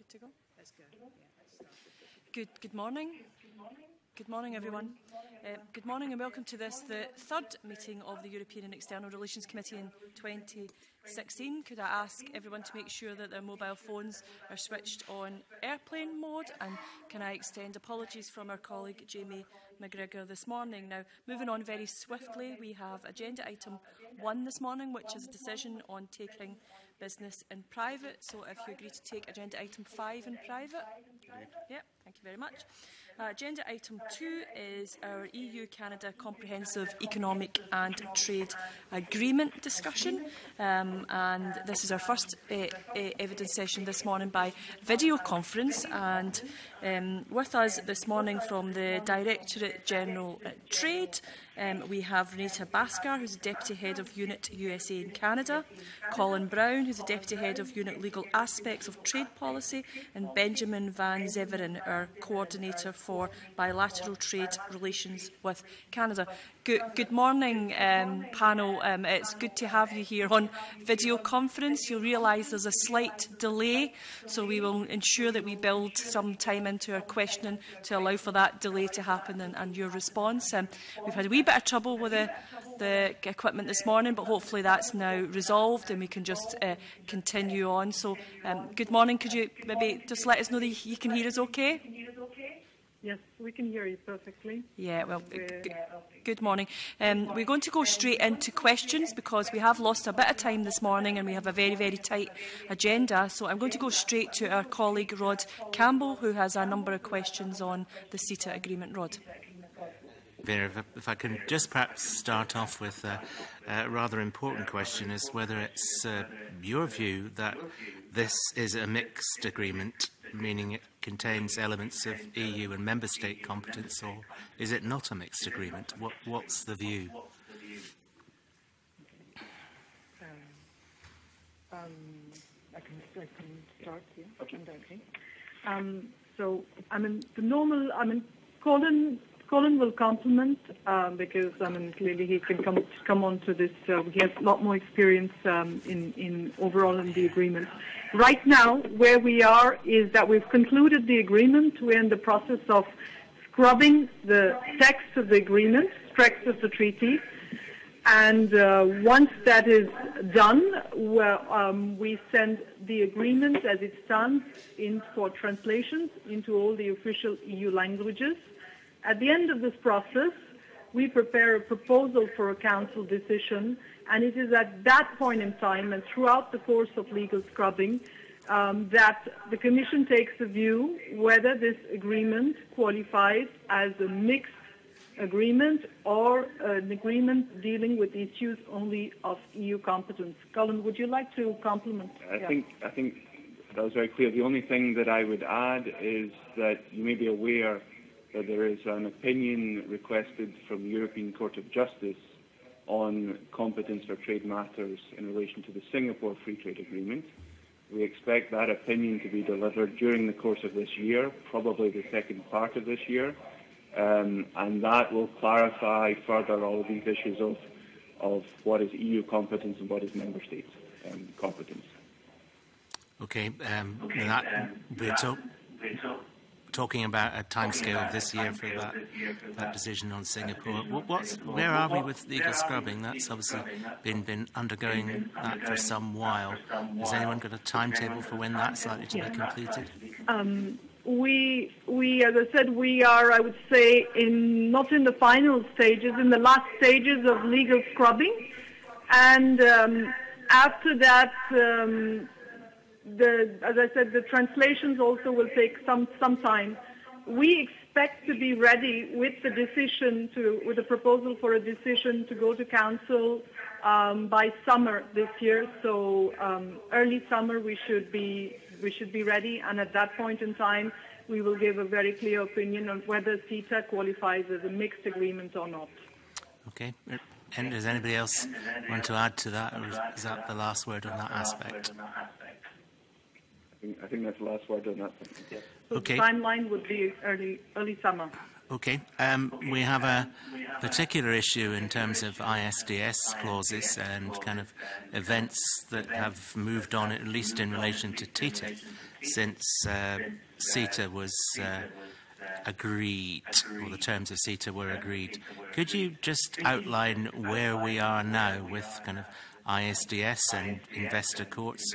good to go? That's good. Yeah, good morning. Good morning, everyone. Good morning and welcome to this, the third meeting of the European and External Relations Committee in 2016. Could I ask everyone to make sure that their mobile phones are switched on airplane mode? And can I extend apologies from our colleague Jamie McGregor this morning. Now, moving on very swiftly, we have agenda item 1 this morning, which is a decision on taking business in private. So if you agree to take agenda item 5 in private. Yeah, thank you very much. Agenda item 2 is our EU-Canada Comprehensive Economic and Trade Agreement discussion. And this is our first evidence session this morning by video conference. And with us this morning from the Directorate-General Trade, we have Renita Bhaskar, who's the Deputy Head of Unit USA in Canada, Colin Brown, who's the Deputy Head of Unit Legal Aspects of Trade Policy, and Benjamin van Zeveren, our Co-ordinator for Bilateral Trade Relations with Canada. Good morning, panel. It's good to have you here on video conference. You'll realise there's a slight delay, so we will ensure that we build some time into our questioning to allow for that delay to happen and your response. We've had a wee bit of trouble with the equipment this morning, but hopefully that's now resolved and we can just continue on. So, good morning. Could you maybe just let us know that you can hear us okay? Yes, we can hear you perfectly. Yeah, well, good morning. We're going to go straight into questions because we have lost a bit of time this morning and we have a very, very tight agenda. So I'm going to go straight to our colleague Rod Campbell, who has a number of questions on the CETA agreement. Rod. Vera, if I can just perhaps start off with a rather important question, is whether it's your view that this is a mixed agreement, meaning it contains elements of EU and member state competence, or is it not a mixed agreement? What's the view? I can start here. Okay. So, Colin will complement because clearly he can come on to this. He has a lot more experience in overall in the agreement. Right now, where we are is that we've concluded the agreement. We're in the process of scrubbing the text of the agreement, text of the treaty, and once that is done, we send the agreement as it stands in for translations into all the official EU languages. At the end of this process, we prepare a proposal for a Council decision, and it is at that point in time and throughout the course of legal scrubbing that the Commission takes a view whether this agreement qualifies as a mixed agreement or an agreement dealing with issues only of EU competence. Colin, would you like to complement? I think that was very clear. The only thing that I would add is that you may be aware that there is an opinion requested from the European Court of Justice on competence for trade matters in relation to the Singapore Free Trade Agreement. We expect that opinion to be delivered during the course of this year, probably the second part of this year, and that will clarify further all of these issues of what is EU competence and what is member states competence. Okay, we're talking about a timescale of this year for that decision on Singapore. Where are we with legal scrubbing? That's obviously been undergoing that for some while. Has anyone got a timetable for when that's likely to be completed? We, as I said, we are, I would say, not in the final stages, in the last stages of legal scrubbing, and after that. As I said, the translations also will take some time. We expect to be ready with the decision with a proposal for a decision to go to Council by summer this year. So early summer we should be ready, and at that point in time we will give a very clear opinion on whether CETA qualifies as a mixed agreement or not. Okay. And does anybody else want to add to that, or is that the last word on that aspect? I think that's the last word on that. Yeah. So okay. The timeline would be early summer. Okay. We have a particular issue in terms of ISDS clauses and kind of events that have moved on, at least in relation to TTIP, since CETA was agreed, or the terms of CETA were agreed. Could you just outline where we are now with kind of ISDS and investor courts,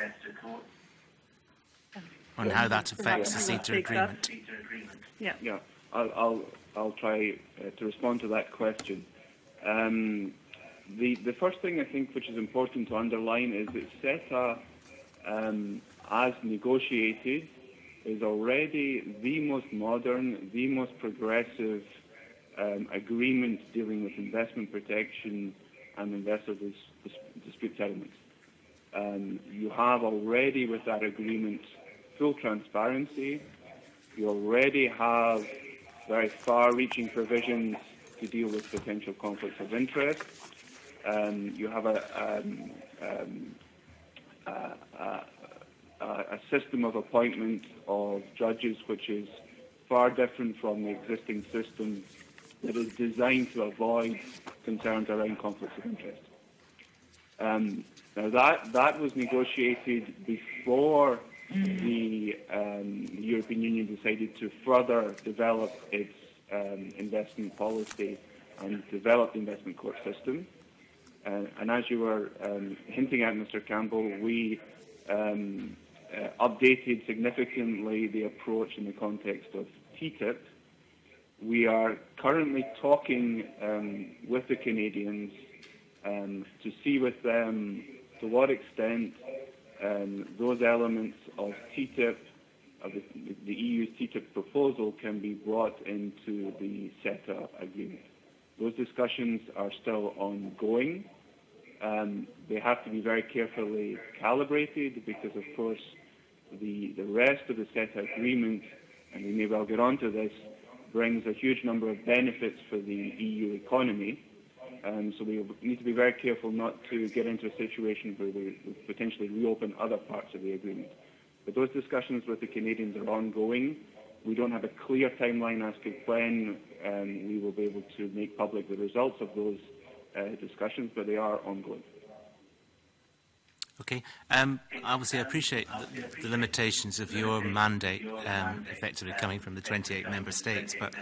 on how that affects the CETA agreement? Yeah. I'll try to respond to that question. The first thing I think which is important to underline is that CETA, as negotiated, is already the most modern, the most progressive agreement dealing with investment protection and investor dispute settlements. You have already with that agreement full transparency. You already have very far-reaching provisions to deal with potential conflicts of interest. You have a system of appointment of judges which is far different from the existing system that is designed to avoid concerns around conflicts of interest. Now that was negotiated before the European Union decided to further develop its investment policy and develop the investment court system. And as you were hinting at, Mr. Campbell, we updated significantly the approach in the context of TTIP. We are currently talking with the Canadians to see with them to what extent those elements of TTIP, of the EU's TTIP proposal, can be brought into the CETA agreement. Those discussions are still ongoing. They have to be very carefully calibrated because, of course, the rest of the CETA agreement, and we may well get onto this, brings a huge number of benefits for the EU economy. So we need to be very careful not to get into a situation where we potentially reopen other parts of the agreement. But those discussions with the Canadians are ongoing. We don't have a clear timeline as to when we will be able to make public the results of those discussions, but they are ongoing. Okay. Obviously, I appreciate the limitations of your mandate, effectively coming from the 28 member states, but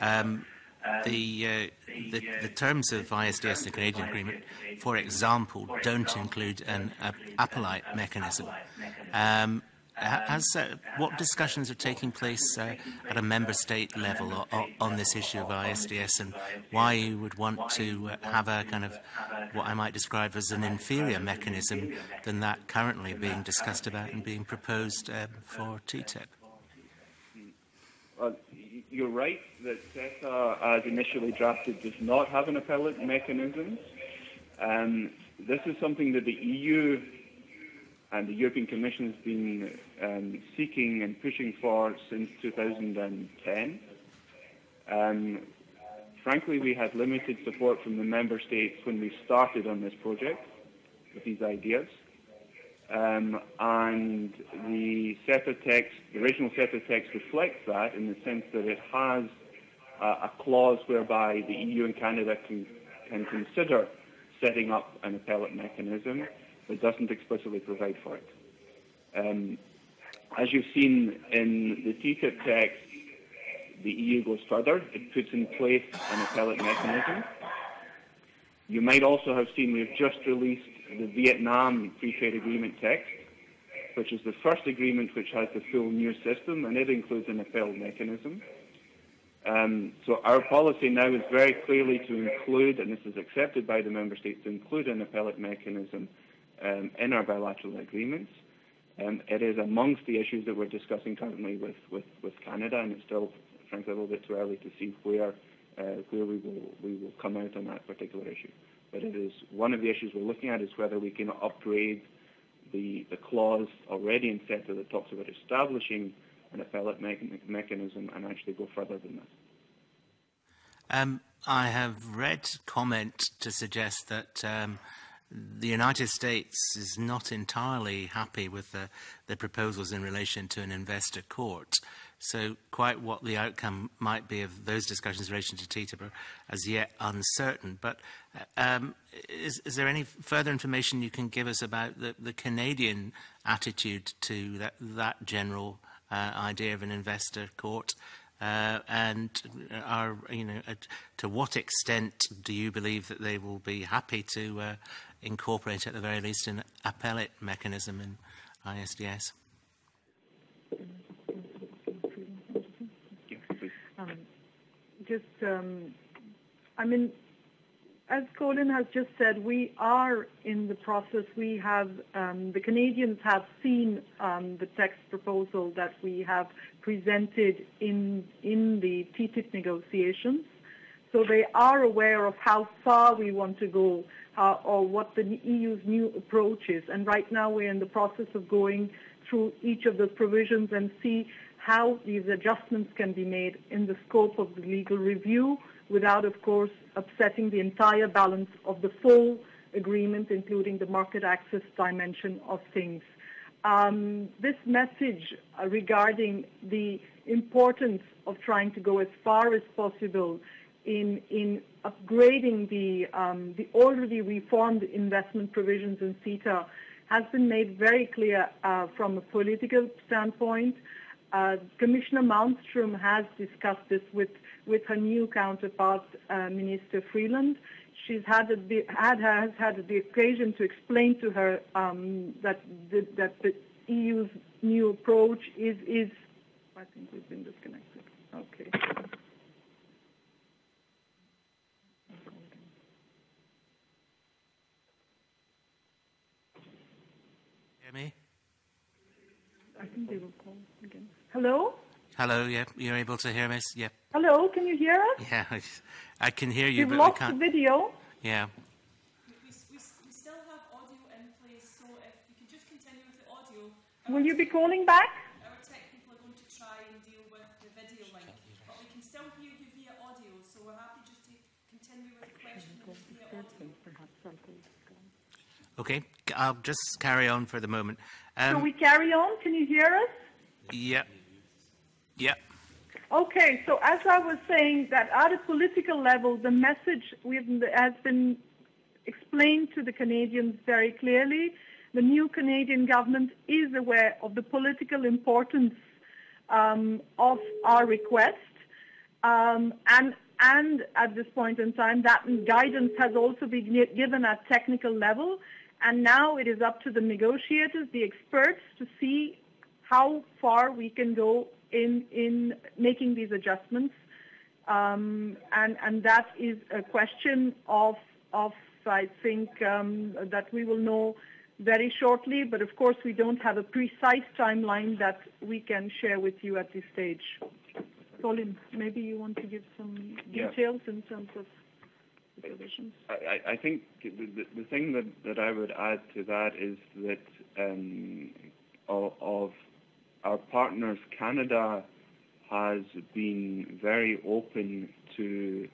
the terms of ISDS, the Canadian agreement, for example, don't include an appellate mechanism. What discussions are taking place at a member state level on this issue of ISDS, and why you would want to have a kind of what I might describe as an inferior mechanism than that currently being discussed about and being proposed for TTIP? You're right that CETA, as initially drafted, does not have an appellate mechanism. This is something that the EU and the European Commission has been seeking and pushing for since 2010. Frankly, we had limited support from the member states when we started on this project with these ideas. And the CETA text, the original CETA text, reflects that in the sense that it has a clause whereby the EU and Canada can consider setting up an appellate mechanism, but doesn't explicitly provide for it. As you've seen in the TTIP text, the EU goes further. It puts in place an appellate mechanism. You might also have seen we've just released the Vietnam Free Trade Agreement text, which is the first agreement which has the full new system, and it includes an appellate mechanism. So our policy now is very clearly to include, and this is accepted by the member states, to include an appellate mechanism in our bilateral agreements. It is amongst the issues that we're discussing currently with Canada, and it's still, frankly, a little bit too early to see where we will come out on that particular issue. But it is one of the issues we're looking at is whether we can upgrade the clause already in CETA that talks about establishing an appellate mechanism and actually go further than that. I have read comment to suggest that the United States is not entirely happy with the proposals in relation to an investor court. So quite what the outcome might be of those discussions in relation to CETA are as yet uncertain. But is there any further information you can give us about the Canadian attitude to that general idea of an investor court? And to what extent do you believe that they will be happy to incorporate, at the very least, an appellate mechanism in ISDS? As Colin has just said, we are in the process. We have, the Canadians have seen the text proposal that we have presented in the TTIP negotiations. So they are aware of how far we want to go or what the EU's new approach is. And right now we're in the process of going through each of the provisions and see how these adjustments can be made in the scope of the legal review without, of course, upsetting the entire balance of the full agreement, including the market access dimension of things. This message regarding the importance of trying to go as far as possible in upgrading the already reformed investment provisions in CETA has been made very clear from a political standpoint. Commissioner Malmström has discussed this with her new counterpart, Minister Freeland. She's has had the occasion to explain to her that the EU's new approach is. I think we've been disconnected. Okay. Hear me? I think they will call again. Hello? Hello, yeah, you're able to hear me? Yeah. Hello, can you hear us? Yeah, I can hear you, We've but lost I can't. the video. Yeah. We still have audio in place, so if you can just continue with the audio. Will you be calling back? Our tech people are going to try and deal with the video link, but we can still hear you via audio, so we're happy just to continue with the question via audio. Okay, I'll just carry on for the moment. So we carry on? Can you hear us? Yeah. Yeah. Okay, so as I was saying, that at a political level, the message has been explained to the Canadians very clearly. The new Canadian government is aware of the political importance of our request, and at this point in time, that guidance has also been given at technical level, and now it is up to the negotiators, the experts, to see how far we can go in making these adjustments, and that is a question of I think that we will know very shortly. But of course, we don't have a precise timeline that we can share with you at this stage. Colin, maybe you want to give some details in terms of the provisions. I think the thing that I would add to that is that of our partners, Canada has been very open to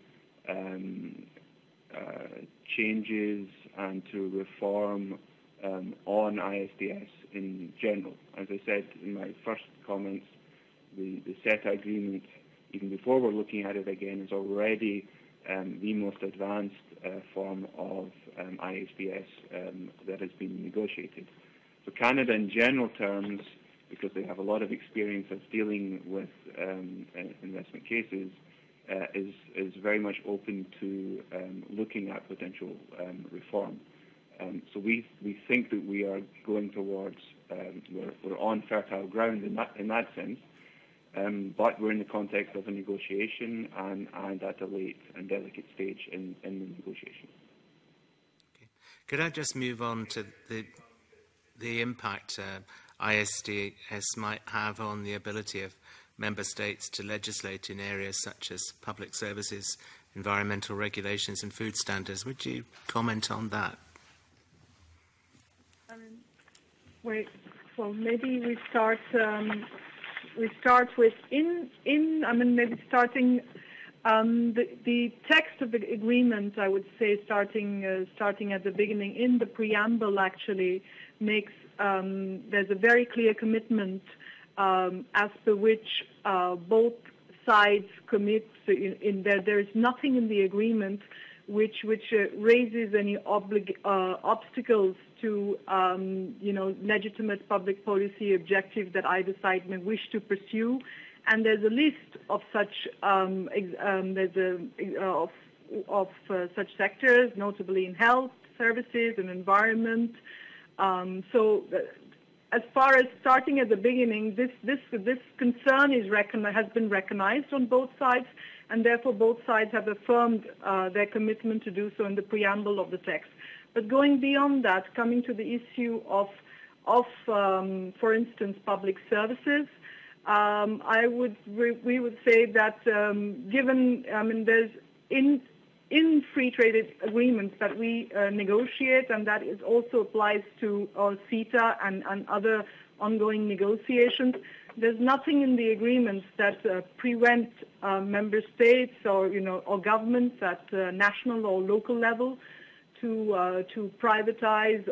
changes and to reform on ISDS in general. As I said in my first comments, the CETA agreement, even before we're looking at it again, is already the most advanced form of ISDS that has been negotiated. So Canada, in general terms, because they have a lot of experience of dealing with investment cases, is very much open to looking at potential reform. So we think that we are going towards, we're on fertile ground in that sense, but we're in the context of a negotiation and at a late and delicate stage in the negotiation. Okay. Could I just move on to the impact ISDS might have on the ability of member states to legislate in areas such as public services, environmental regulations and food standards? Would you comment on that? Well, maybe we start with maybe starting the text of the agreement. I would say starting at the beginning, in the preamble, actually makes there's a very clear commitment as per which both sides commit in there is nothing in the agreement which raises any obstacles to legitimate public policy objectives that either side may wish to pursue. And there's a list of such such sectors, notably in health services and environment. As far as starting at the beginning, this concern has been recognized on both sides, and therefore both sides have affirmed their commitment to do so in the preamble of the text. But going beyond that, coming to the issue of for instance, public services, we would say that there's in free trade agreements that we negotiate, and that is also applies to CETA and other ongoing negotiations. There's nothing in the agreements that prevent member states or governments at national or local level to privatize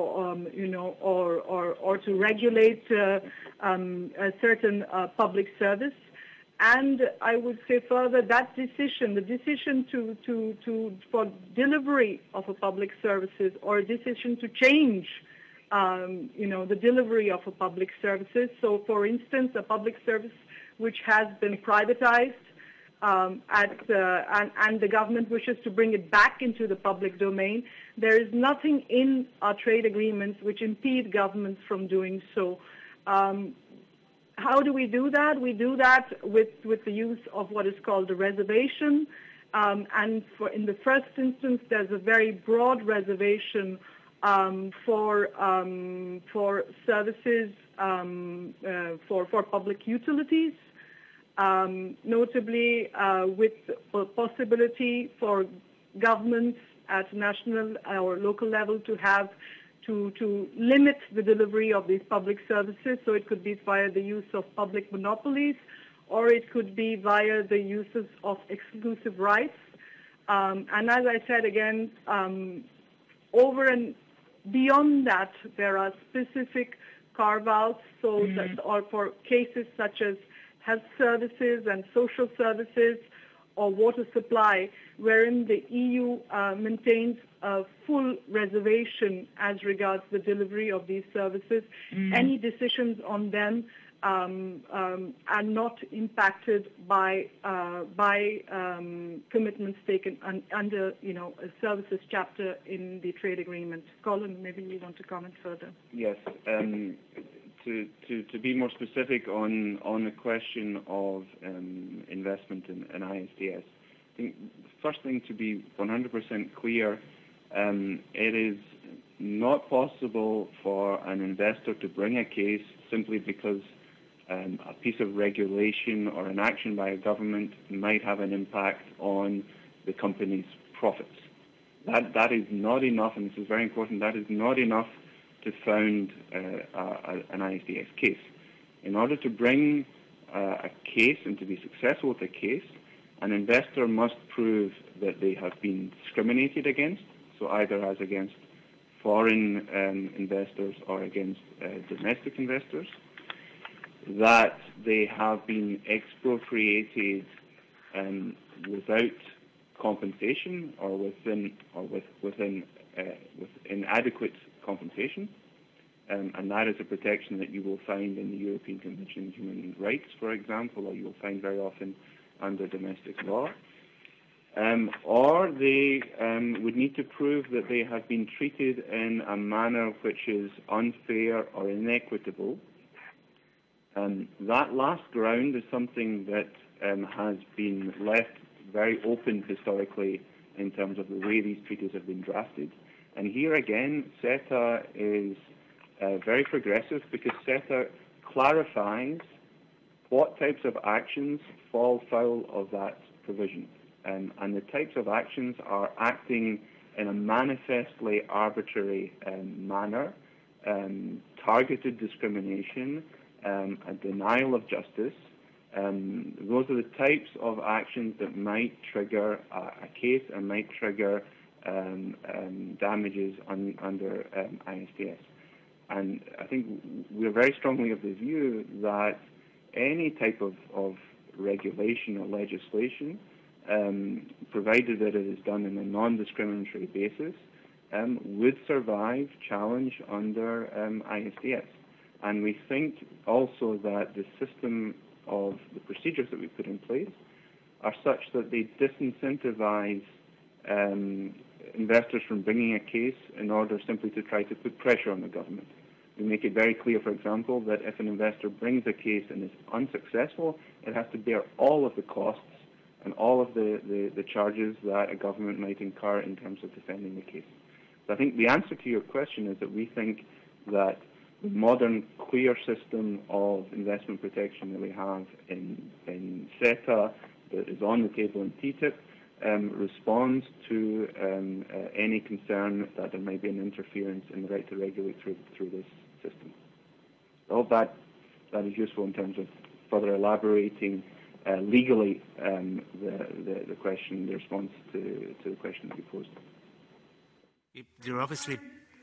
or to regulate a certain public service. And I would say further that the decision for delivery of a public services or a decision to change, the delivery of a public services. So, for instance, a public service which has been privatized and the government wishes to bring it back into the public domain, there is nothing in our trade agreements which impede governments from doing so. How do we do that? We do that with the use of what is called a reservation. In the first instance, there's a very broad reservation for services for public utilities, notably with the possibility for governments at national or local level to have to limit the delivery of these public services. So it could be via the use of public monopolies, or it could be via the uses of exclusive rights. And as I said again, over and beyond that, there are specific carve-outs, that are for cases such as health services and social services or water supply, wherein the EU maintains a full reservation as regards the delivery of these services. Any decisions on them are not impacted by commitments taken under a services chapter in the trade agreement. Colin, maybe you want to comment further. Yes. To be more specific on the question of investment in ISDS, I think the first thing to be 100% clear, it is not possible for an investor to bring a case simply because a piece of regulation or an action by a government might have an impact on the company's profits. That is not enough, and this is very important, that is not enough to found an ISDS case. In order to bring a case and to be successful with a case, an investor must prove that they have been discriminated against, so either as against foreign investors or against domestic investors, that they have been expropriated without compensation or with inadequate compensation, and that is a protection that you will find in the European Convention on Human Rights, for example, or you will find very often under domestic law. Or they would need to prove that they have been treated in a manner which is unfair or inequitable. That last ground is something that has been left very open historically in terms of the way these treaties have been drafted. And here again, CETA is very progressive because CETA clarifies what types of actions fall foul of that provision. And the types of actions are acting in a manifestly arbitrary manner, targeted discrimination, a denial of justice. Those are the types of actions that might trigger a case and might trigger damages under ISDS. And I think we're very strongly of the view that any type of regulation or legislation, provided that it is done in a non-discriminatory basis, would survive challenge under ISDS. And we think also that the system of the procedures that we put in place are such that they disincentivize investors from bringing a case in order simply to try to put pressure on the government. We make it very clear, for example, that if an investor brings a case and is unsuccessful, it has to bear all of the costs and all of the charges that a government might incur in terms of defending the case. So I think the answer to your question is that we think that the modern, clear system of investment protection that we have in CETA, that is on the table in TTIP, responds to any concern that there might be an interference in the right to regulate through this system. I hope that is useful in terms of further elaborating legally the question, the response to the question that you posed. You're obviously...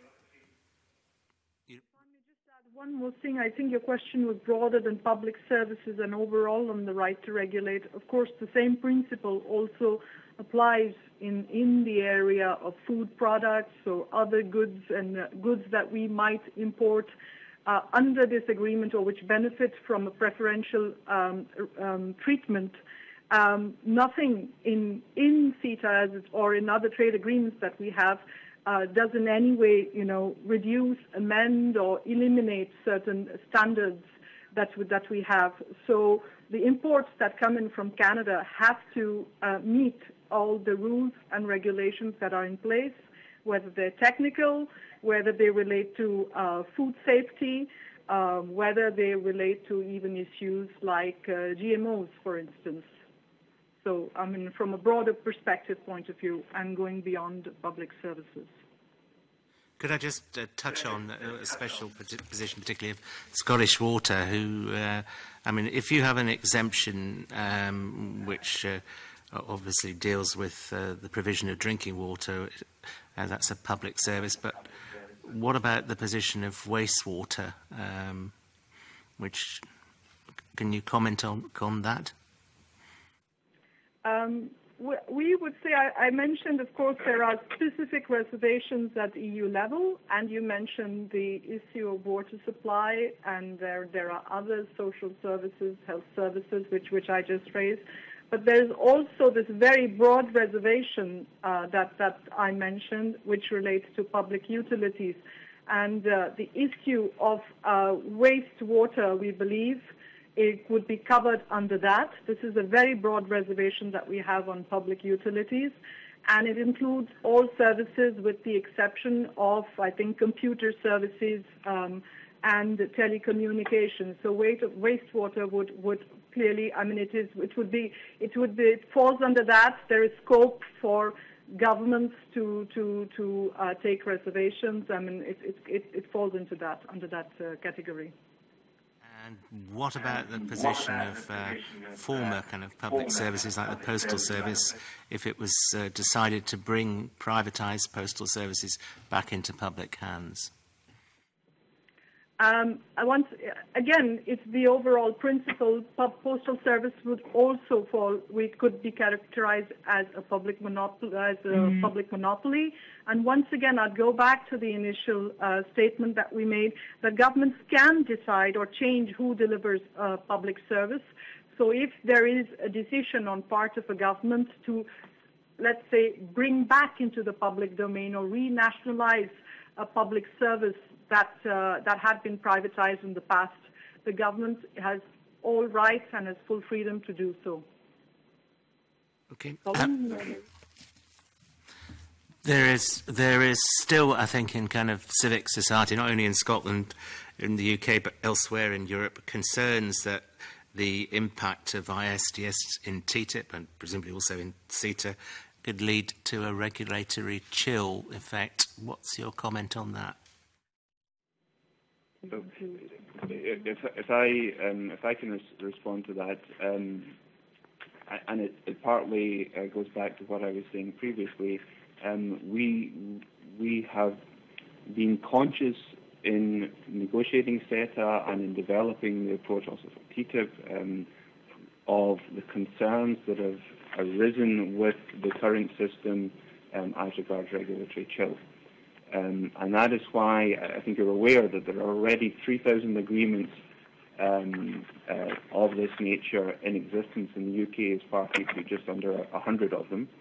One more thing, I think your question was broader than public services and overall on the right to regulate. Of course, the same principle also applies in the area of food products or other goods and goods that we might import under this agreement or which benefit from a preferential treatment. Nothing in CETA or in other trade agreements that we have does in any way, reduce, amend, or eliminate certain standards that we have. So the imports that come in from Canada have to meet all the rules and regulations that are in place, whether they're technical, whether they relate to food safety, whether they relate to even issues like GMOs, for instance. So, from a broader perspective point of view and going beyond public services. Could I just touch on a special position, particularly of Scottish Water, who, if you have an exemption which obviously deals with the provision of drinking water, that's a public service, but what about the position of wastewater, can you comment on that? We would say, I mentioned, of course, there are specific reservations at EU level, and you mentioned the issue of water supply, and there are other social services, health services, which I just raised. But there's also this very broad reservation that I mentioned, which relates to public utilities. And the issue of wastewater, we believe, it would be covered under that. This is a very broad reservation that we have on public utilities, and it includes all services with the exception of, I think, computer services and telecommunications. So wastewater would clearly, it falls under that. There is scope for governments to take reservations. It falls into that, under that category. And what about the position of former kind of public services like the Postal Service, if it was decided to bring privatised postal services back into public hands? Again, it's the overall principle. Postal service would also could be characterized as a public monopoly. And once again, I'd go back to the initial statement that we made, that governments can decide or change who delivers public service. So if there is a decision on part of a government to, let's say, bring back into the public domain or renationalize a public service that had been privatized in the past, the government has all rights and has full freedom to do so. Okay. There is still, I think, in kind of civic society, not only in Scotland, in the UK, but elsewhere in Europe, concerns that the impact of ISDS in TTIP and presumably also in CETA could lead to a regulatory chill effect. What's your comment on that? So, if I can respond to that, and it partly goes back to what I was saying previously, we have been conscious in negotiating CETA and in developing the approach also for TTIP of the concerns that have arisen with the current system as regards regulatory chill. And that is why I think you're aware that there are already 3,000 agreements of this nature in existence in the UK as party to just under 100 of them.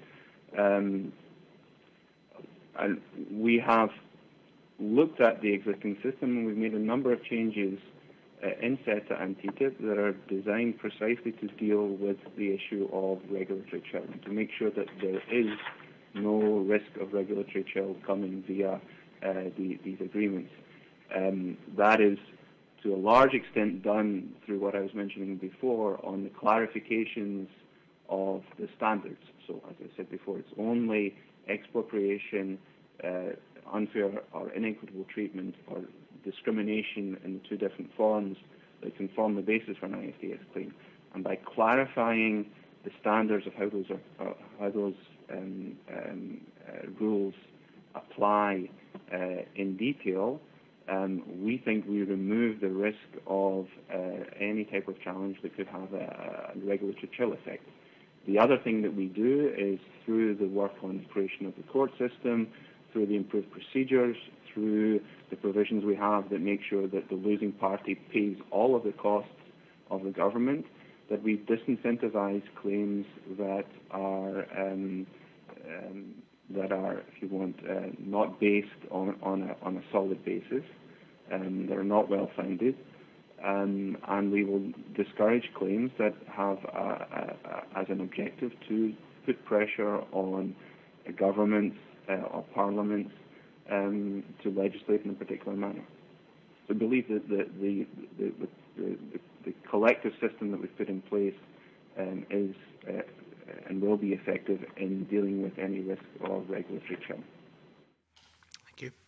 And we have looked at the existing system and we've made a number of changes in CETA and TTIP that are designed precisely to deal with the issue of regulatory chill, to make sure that there is no risk of regulatory chill coming via these agreements. That is to a large extent done through what I was mentioning before on the clarifications of the standards. So as I said before, it's only expropriation, unfair or inequitable treatment or discrimination in the two different forms that can form the basis for an ISDS claim. And by clarifying the standards of how those rules apply in detail, we think we remove the risk of any type of challenge that could have a regulatory chill effect. The other thing that we do is through the work on the creation of the court system, through the improved procedures, through the provisions we have that make sure that the losing party pays all of the costs of the government, that we disincentivize claims that are, if you want, not based on a solid basis, that are not well-founded, and we will discourage claims that have as an objective to put pressure on governments or parliaments to legislate in a particular manner. So I believe that the collective system that we've put in place is and will be effective in dealing with any risk of regulatory chill. Thank you.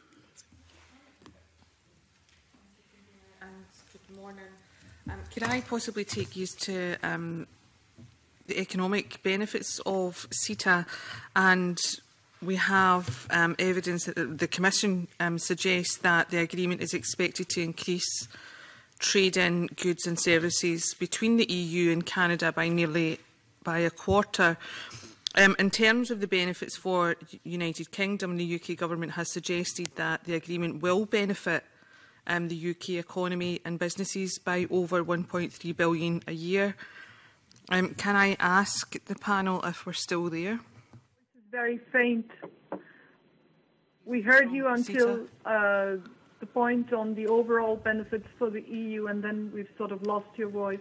And good morning. Could I possibly take you to the economic benefits of CETA? And we have evidence that the Commission suggests that the agreement is expected to increase trade in goods and services between the EU and Canada by a quarter. In terms of the benefits for United Kingdom, the UK government has suggested that the agreement will benefit the UK economy and businesses by over £1.3 billion a year. Can I ask the panel if we're still there? This is very faint. We heard you until the point on the overall benefits for the EU, and then we've sort of lost your voice.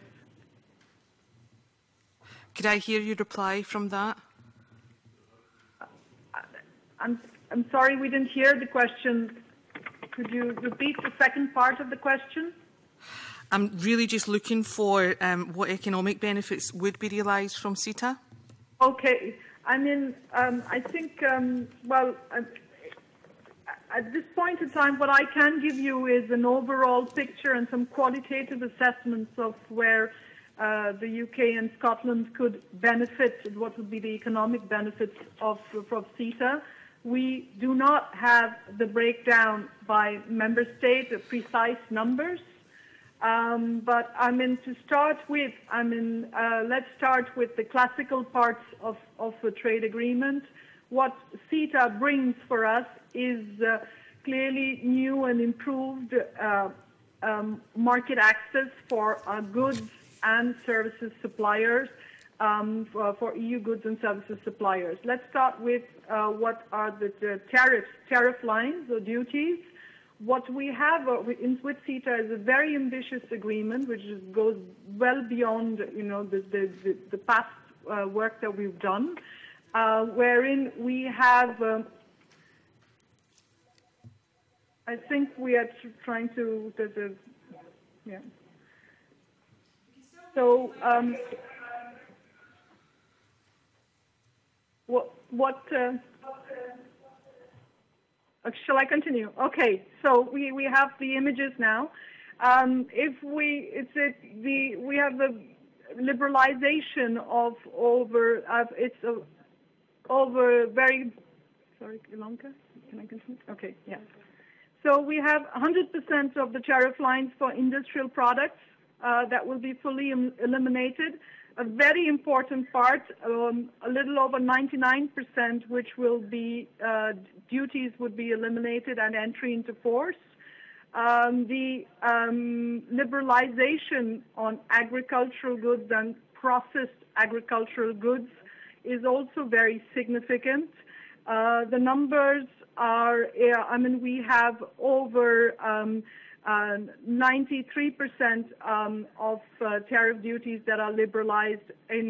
Could I hear your reply from that? I'm sorry, we didn't hear the question. Could you repeat the second part of the question? I'm really just looking for what economic benefits would be realised from CETA. Okay. I mean, I think, at this point in time, what I can give you is an overall picture and some qualitative assessments of where the UK and Scotland could benefit, what would be the economic benefits of CETA. We do not have the breakdown by member state, the precise numbers. But I mean, to start with, let's start with the classical parts of the trade agreement. What CETA brings for us is clearly new and improved market access for goods and services suppliers, for EU goods and services suppliers. Let's start with what are the tariff lines or duties. What we have with CETA is a very ambitious agreement, which goes well beyond, the past work that we've done, wherein we have. I think we are trying to. Yeah. So. Shall I continue? Okay, so we have the images now. We have the liberalization of over very. Sorry, Ilanka, can I continue? Okay, yeah. So we have 100% of the tariff lines for industrial products that will be fully eliminated. A very important part, a little over 99%, which will be duties would be eliminated and entry into force. The liberalization on agricultural goods and processed agricultural goods is also very significant. The numbers are, we have over 93% of tariff duties that are liberalized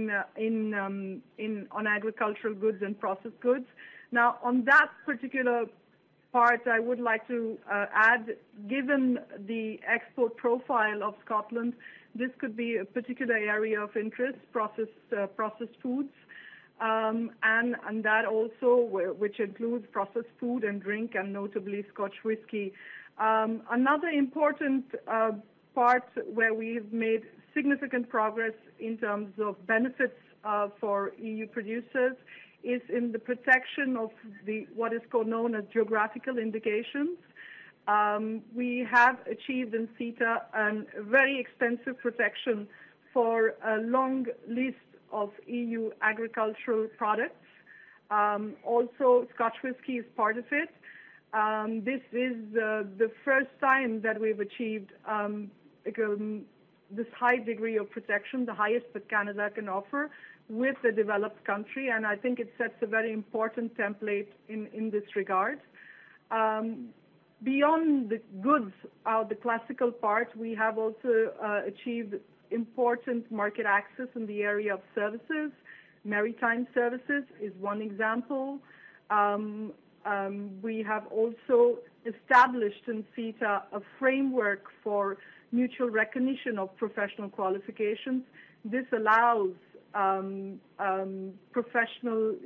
on agricultural goods and processed goods. Now, on that particular part, I would like to add, given the export profile of Scotland, this could be a particular area of interest, processed foods, and that also, which includes processed food and drink, and notably Scotch whisky. Another important part where we've made significant progress in terms of benefits for EU producers is in the protection of what is known as geographical indications. We have achieved in CETA a very extensive protection for a long list of EU agricultural products. Also, Scotch whisky is part of it. This is the first time that we've achieved this high degree of protection, the highest that Canada can offer, with the developed country, and I think it sets a very important template in this regard. Beyond the goods, the classical part, we have also achieved important market access in the area of services. Maritime services is one example. We have also established in CETA a framework for mutual recognition of professional qualifications. This allows professional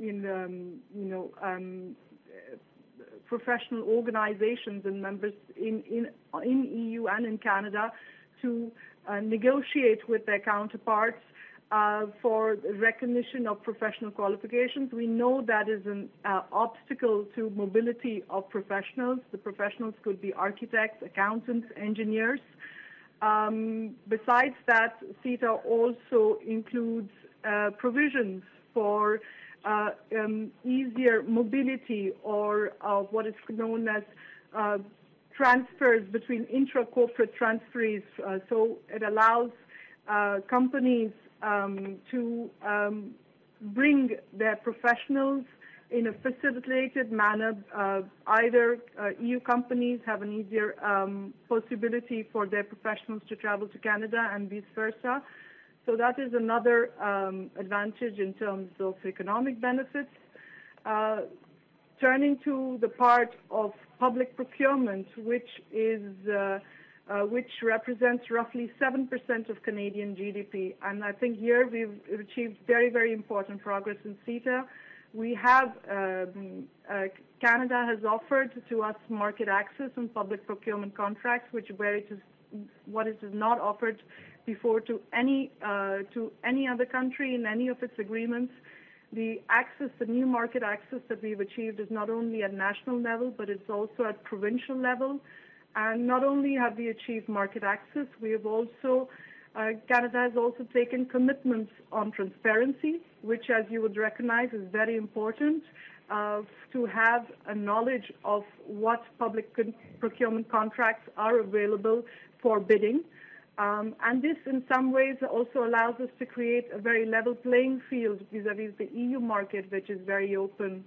organizations and members in EU and in Canada to negotiate with their counterparts for recognition of professional qualifications. We know that is an obstacle to mobility of professionals. The professionals could be architects, accountants, engineers. Besides that, CETA also includes provisions for easier mobility or what is known as transfers between intra-corporate transferees. So it allows companies to bring their professionals in a facilitated manner. Either EU companies have an easier possibility for their professionals to travel to Canada and vice versa. So that is another advantage in terms of economic benefits. Turning to the part of public procurement, which represents roughly 7% of Canadian GDP. And I think here we've achieved very, very important progress in CETA. We have, Canada has offered to us market access on public procurement contracts, where it is not offered before to any other country in any of its agreements. The new market access that we've achieved is not only at national level, but it's also at provincial level. And not only have we achieved market access, we have also, Canada has also taken commitments on transparency, which, as you would recognize, is very important to have a knowledge of what public procurement contracts are available for bidding. And this, in some ways, also allows us to create a very level playing field vis-à-vis the EU market, which is very open.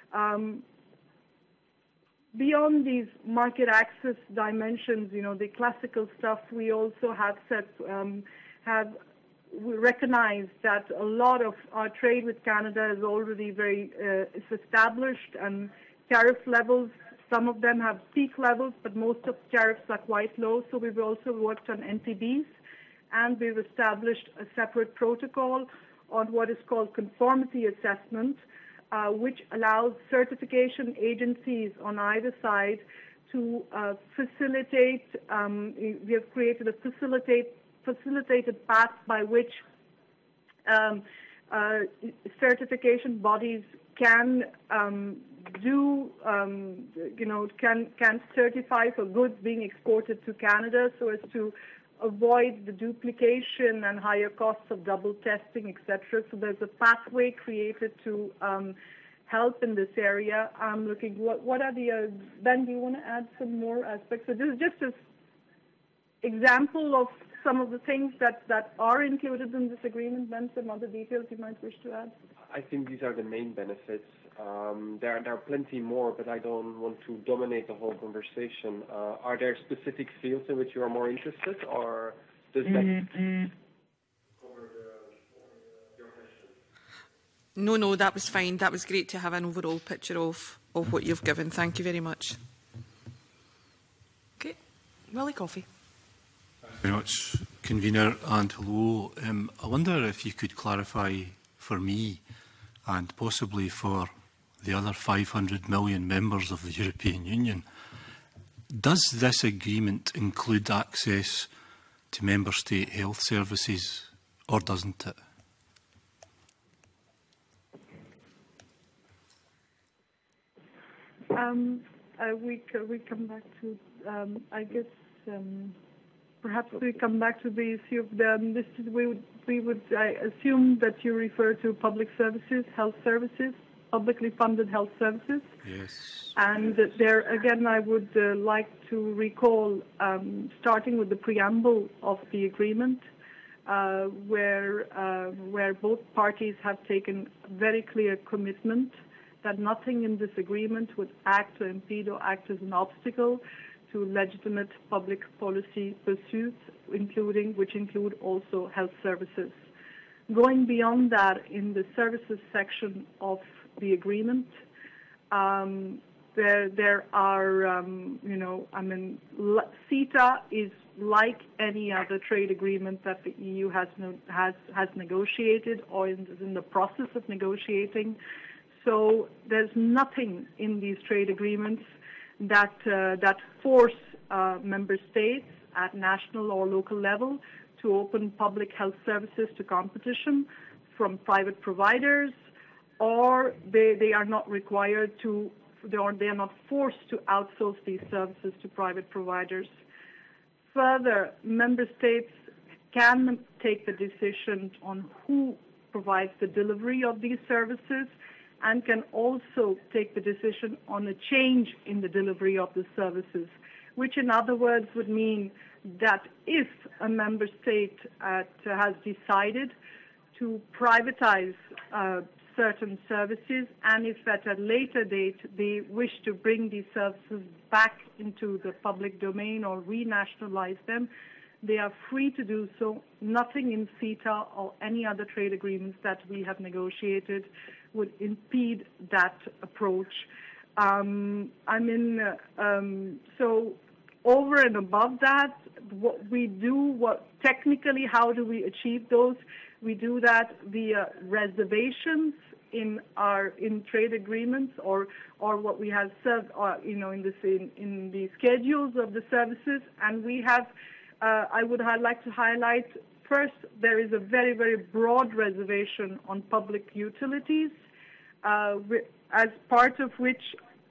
Beyond these market access dimensions, the classical stuff, we also have recognized that a lot of our trade with Canada is already is established, and tariff levels, some of them have peak levels, but most of tariffs are quite low. So we've also worked on NTBs, and we've established a separate protocol on what is called conformity assessment, which allows certification agencies on either side to facilitate. We have created a facilitated path by which certification bodies can can certify for goods being exported to Canada so as to avoid the duplication and higher costs of double testing, etc. So there's a pathway created to help in this area. I'm looking. What are the Ben? Do you want to add some more aspects? So this is just an example of some of the things that are included in this agreement. Ben, some other details you might wish to add? I think these are the main benefits. There are plenty more, but I don't want to dominate the whole conversation. Are there specific fields in which you are more interested, or does that cover your question? No, that was fine. That was great to have an overall picture of what you've given. Thank you very much. Okay. Willie Coffey. Very much, Convener, and hello. I wonder if you could clarify for me and possibly for the other 500 million members of the European Union, does this agreement include access to member state health services or doesn't it? We come back to, I guess, perhaps we come back to the issue of this. We would assume that you refer to public services, health services, publicly funded health services. Yes. And there again, I would like to recall, starting with the preamble of the agreement, where both parties have taken very clear commitment that nothing in this agreement would act or impede or act as an obstacle to legitimate public policy pursuits, which include also health services. Going beyond that, in the services section of the agreement, there are, CETA is like any other trade agreement that the EU has negotiated or is in the process of negotiating. So there's nothing in these trade agreements that force member states at national or local level to open public health services to competition from private providers, or they are not required to, or they are not forced to outsource these services to private providers. Further, member states can take the decision on who provides the delivery of these services, and can also take the decision on a change in the delivery of the services, which in other words would mean that if a member state has decided to privatize certain services, and if at a later date they wish to bring these services back into the public domain or renationalize them, they are free to do so. Nothing in CETA or any other trade agreements that we have negotiated would impede that approach. So over and above that, what we do, technically, how do we achieve those? We do that via reservations in trade agreements, or what we have served, in the schedules of the services, and we have. I would like to highlight first, there is a very, very broad reservation on public utilities, as part of which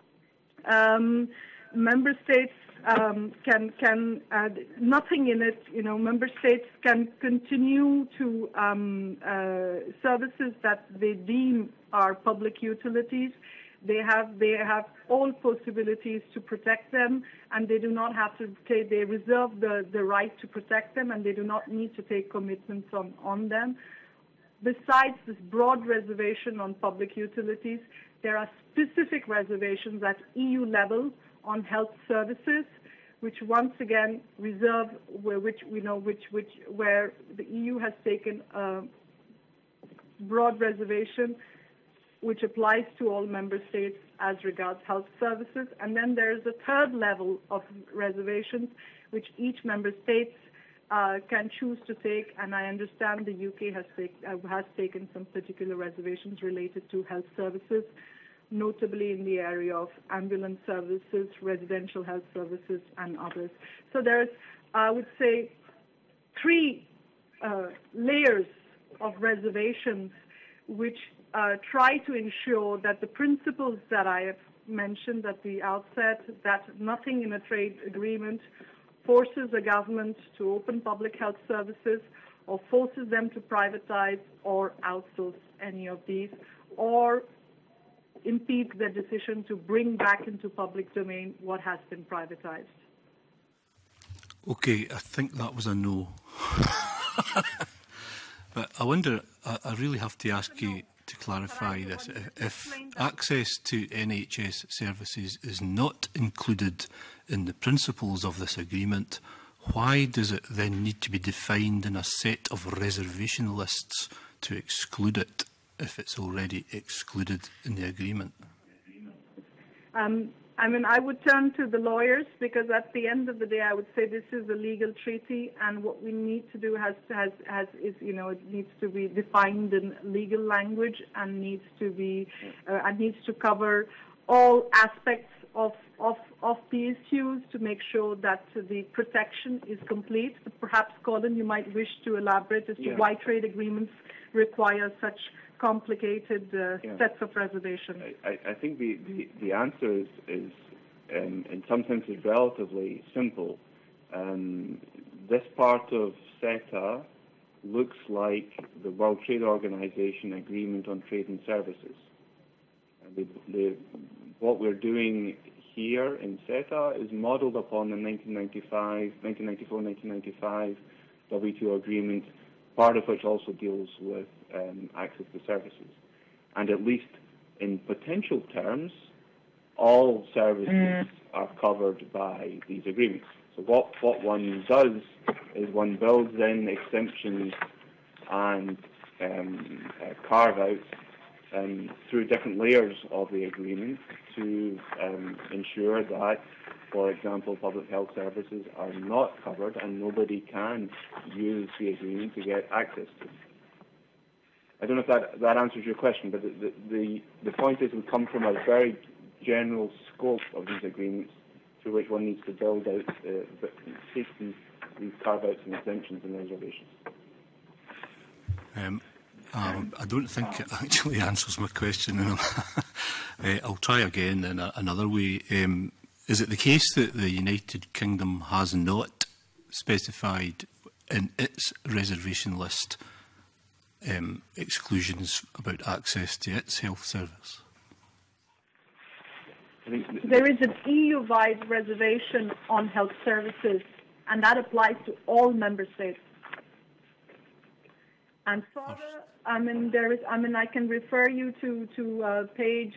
member states can add nothing in it. Member states can continue to services that they deem are public utilities. They have all possibilities to protect them, and they do not have to take. They reserve the right to protect them, and they do not need to take commitments on them. Besides this broad reservation on public utilities, there are specific reservations at EU level on health services, which once again reserve where the EU has taken a broad reservation, which applies to all member states as regards health services. And then there is a third level of reservations, which each member state can choose to take. And I understand the UK has taken some particular reservations related to health services, notably in the area of ambulance services, residential health services, and others. So there's, I would say, three layers of reservations which try to ensure that the principles that I have mentioned at the outset, that nothing in a trade agreement forces a government to open public health services or forces them to privatize or outsource any of these, or impedes their decision to bring back into public domain what has been privatized. Okay, I think that was a no. But I wonder, I really have to ask you to clarify this. If access to NHS services is not included in the principles of this agreement, why does it then need to be defined in a set of reservation lists to exclude it if it's already excluded in the agreement? I would turn to the lawyers, because at the end of the day, I would say this is a legal treaty, and what we need to do it needs to be defined in legal language and needs to cover all aspects of the issues to make sure that the protection is complete. But perhaps, Colin, you might wish to elaborate as to why trade agreements require such complicated sets of reservations. I think the answer is in some sense is relatively simple. This part of CETA looks like the World Trade Organization Agreement on Trade and Services. What we're doing here in CETA is modelled upon the 1994-1995 WTO agreement, part of which also deals with access to services. And at least in potential terms, all services are covered by these agreements. So what one does is one builds in exemptions and carve-outs through different layers of the agreement to ensure that, for example, public health services are not covered and nobody can use the agreement to get access to them. I don't know if that answers your question, but the point is we come from a very general scope of these agreements through which one needs to build out these carve-outs and exemptions and reservations. I don't think it actually answers my question. I'll try again in another way. Is it the case that the United Kingdom has not specified in its reservation list exclusions about access to its health service? There is an EU-wide reservation on health services, and that applies to all member states. And further, I can refer you to page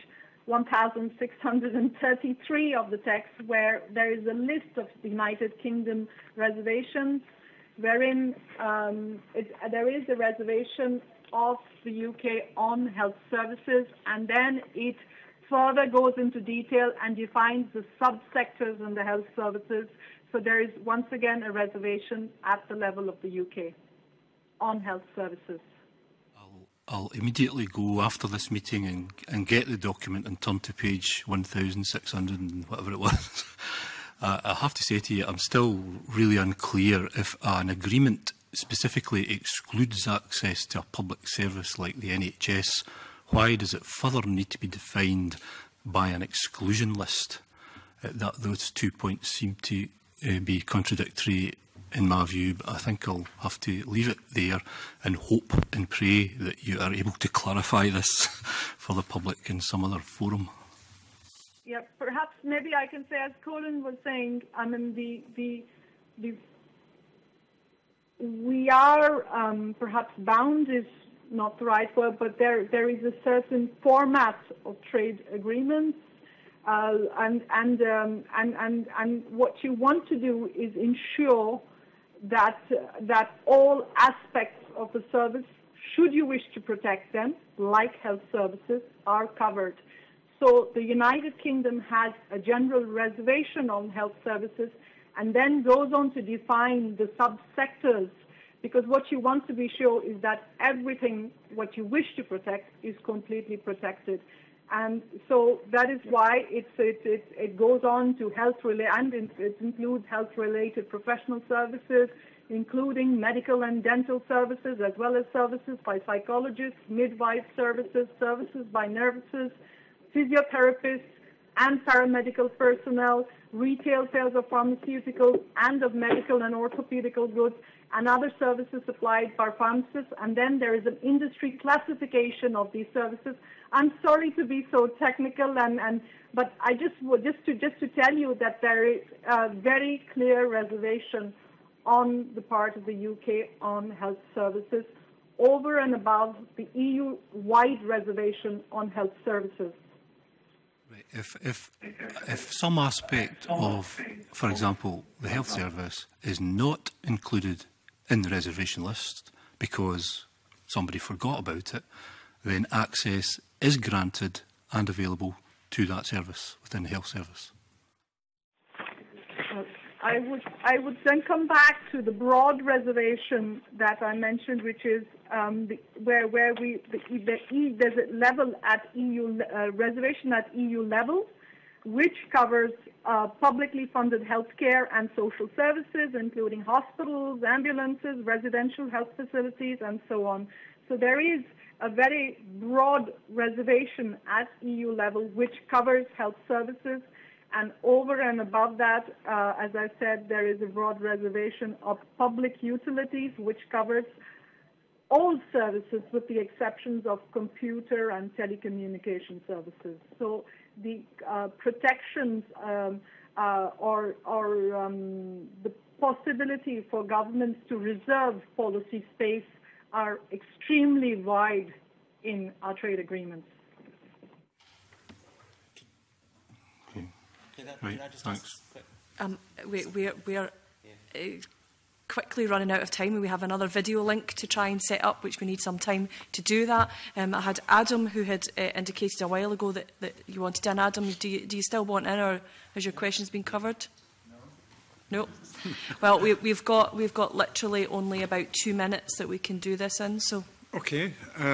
1633 of the text, where there is a list of the United Kingdom reservations, wherein there is a reservation of the UK on health services, and then it further goes into detail and defines the subsectors in the health services. So there is once again a reservation at the level of the UK on health services. I'll immediately go after this meeting and get the document and turn to page 1600 and whatever it was. I have to say to you, I'm still really unclear if an agreement specifically excludes access to a public service like the NHS. Why does it further need to be defined by an exclusion list? Those 2 points seem to be contradictory in my view, but I think I'll have to leave it there and hope and pray that you are able to clarify this for the public in some other forum. Yeah, perhaps maybe I can say, as Colin was saying, we are perhaps bound is not the right word, but there is a certain format of trade agreements, and what you want to do is ensure that all aspects of the service, should you wish to protect them, like health services, are covered. So the United Kingdom has a general reservation on health services and then goes on to define the subsectors, because what you want to be sure is that everything what you wish to protect is completely protected. And so that is why it goes on to and it includes health-related professional services, including medical and dental services, as well as services by psychologists, midwife services, services by nurses, physiotherapists, and paramedical personnel, retail sales of pharmaceuticals and of medical and orthopedical goods, and other services supplied by pharmacists. And then there is an industry classification of these services. I'm sorry to be so technical, but I just to tell you that there is a very clear reservation on the part of the UK on health services over and above the EU-wide reservation on health services. Right. If some aspect of, for example, the health service is not included in the reservation list because somebody forgot about it, then access is granted and available to that service within the health service. I would then come back to the broad reservation that I mentioned, which is there's a level at EU reservation at EU level, which covers publicly funded healthcare and social services, including hospitals, ambulances, residential health facilities, and so on. So there is a very broad reservation at EU level which covers health services. And over and above that, as I said, there is a broad reservation of public utilities, which covers all services with the exceptions of computer and telecommunication services. So the protections or the possibility for governments to reserve policy space are extremely wide in our trade agreements. Right, thanks. We are quickly running out of time, and we have another video link to try and set up, which we need some time to do that. I had Adam, who had indicated a while ago that you wanted in. Adam, do you still want in, or has your questions been covered? No. Well, we've got literally only about 2 minutes that we can do this in. So. Okay.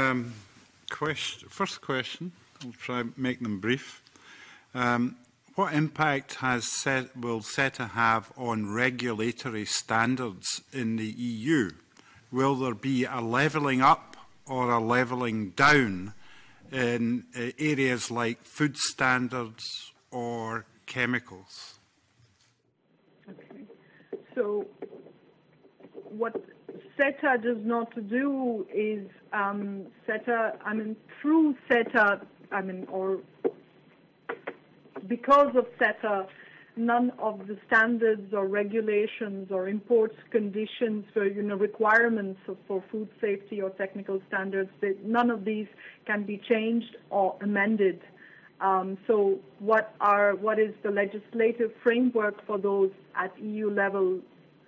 First question. I'll try and make them brief. What impact will CETA have on regulatory standards in the EU? Will there be a levelling up or a levelling down in areas like food standards or chemicals? Okay. So what CETA does not do is through CETA, or because of CETA, none of the standards or regulations or imports conditions for requirements for food safety or technical standards, none of these can be changed or amended. So what is the legislative framework for those at EU level?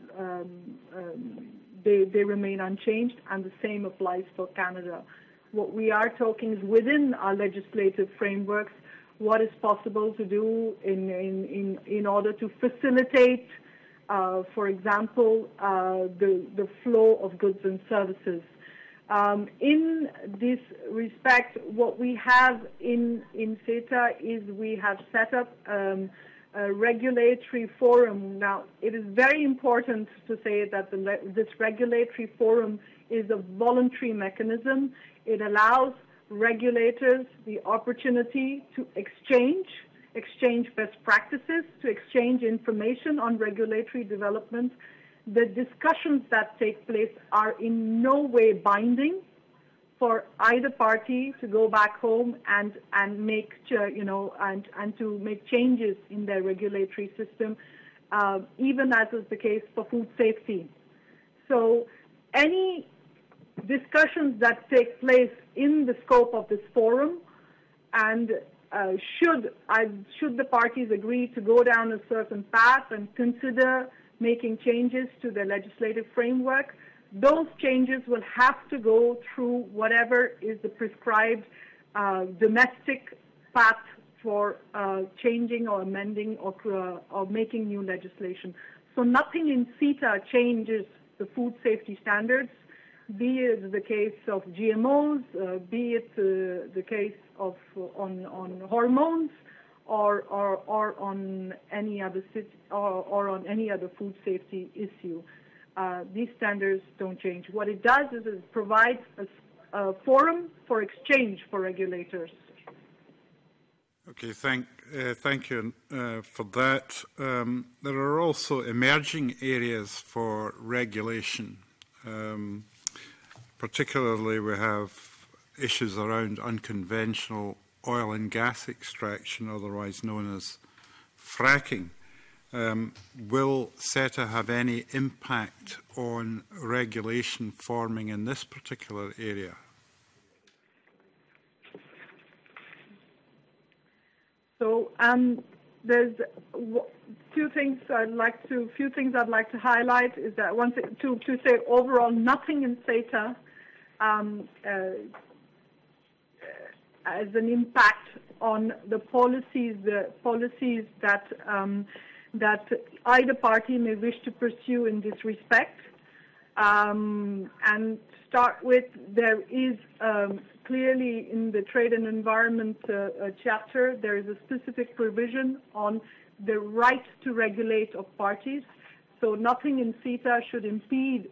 They remain unchanged, and the same applies for Canada. What we are talking is within our legislative frameworks, what is possible to do in order to facilitate, for example, the flow of goods and services. In this respect, what we have in CETA is we have set up a regulatory forum. Now, it is very important to say that this regulatory forum is a voluntary mechanism. It allows regulators the opportunity to exchange best practices, to exchange information on regulatory development. The discussions that take place are in no way binding for either party to go back home and make and to make changes in their regulatory system, even as is the case for food safety. So any discussions that take place in the scope of this forum, and should the parties agree to go down a certain path and consider making changes to the legislative framework, those changes will have to go through whatever is the prescribed domestic path for changing or amending or making new legislation. So nothing in CETA changes the food safety standards, be it the case of GMOs, be it the case on hormones or on any other or on any other food safety issue. These standards don't change. What it does is it provides a forum for exchange for regulators. Okay, thank you for that. There are also emerging areas for regulation. Particularly, we have issues around unconventional oil and gas extraction, otherwise known as fracking. Will CETA have any impact on regulation forming in this particular area? So there's few things I'd like to highlight is that to say overall nothing in CETA as an impact on the policies that that either party may wish to pursue in this respect. And start with, there is clearly in the Trade and Environment chapter, there is a specific provision on the right to regulate of parties. So nothing in CETA should impede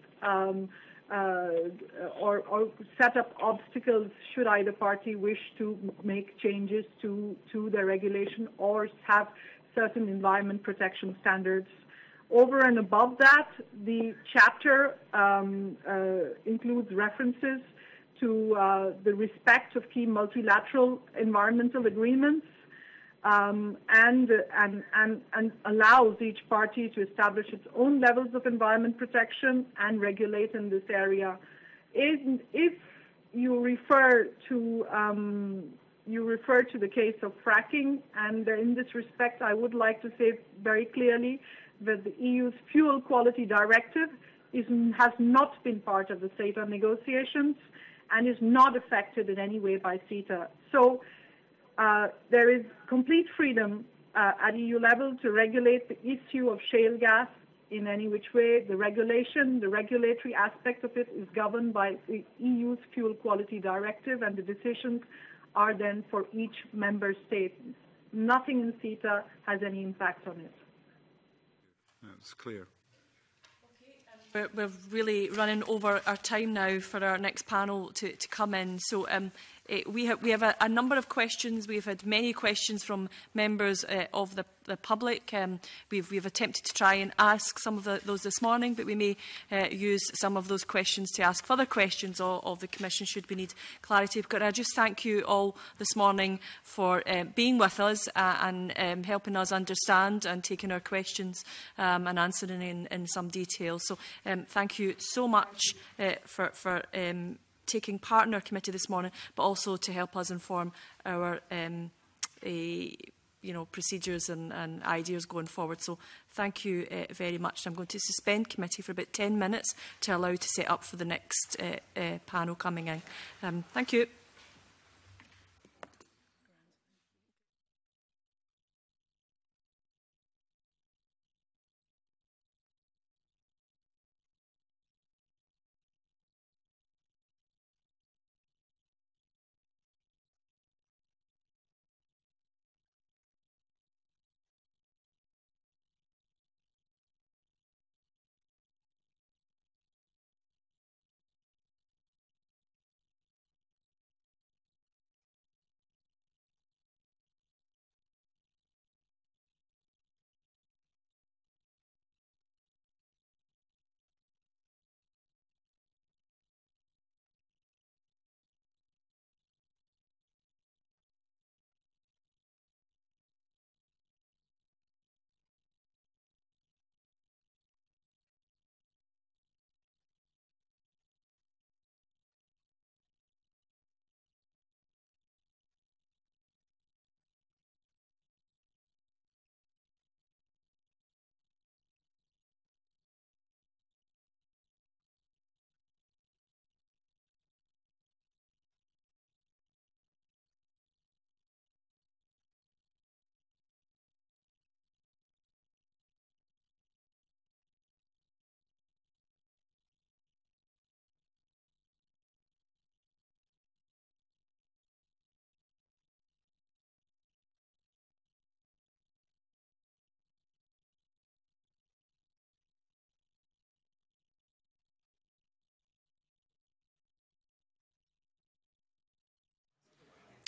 or set up obstacles should either party wish to make changes to their regulation or have certain environment protection standards. Over and above that, the chapter includes references to the respect of key multilateral environmental agreements and allows each party to establish its own levels of environment protection and regulate in this area. If you refer to the case of fracking, and in this respect, I would like to say very clearly that the EU's Fuel Quality Directive has not been part of the CETA negotiations and is not affected in any way by CETA. So there is complete freedom at EU level to regulate the issue of shale gas in any which way. The regulatory aspect of it is governed by the EU's Fuel Quality Directive, and the decisions are then for each member state. Nothing in CETA has any impact on it. That's clear. We're really running over our time now for our next panel to come in. So we have a number of questions. We've had many questions from members of the public. We've attempted to try and ask some of those this morning, but we may use some of those questions to ask further questions of the Commission should we need clarity. But I just thank you all this morning for being with us and helping us understand and taking our questions and answering in some detail. So thank you so much for taking part in our committee this morning, but also to help us inform our procedures and ideas going forward. So thank you very much. I'm going to suspend committee for about 10 minutes to allow to set up for the next panel coming in. Thank you.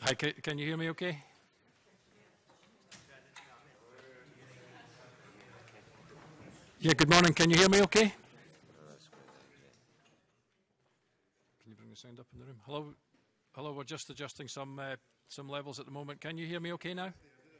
Hi, can you hear me okay? Yeah, good morning. Can you hear me okay? Can you bring the sound up in the room? Hello? Hello, we're just adjusting some levels at the moment. Can you hear me okay now?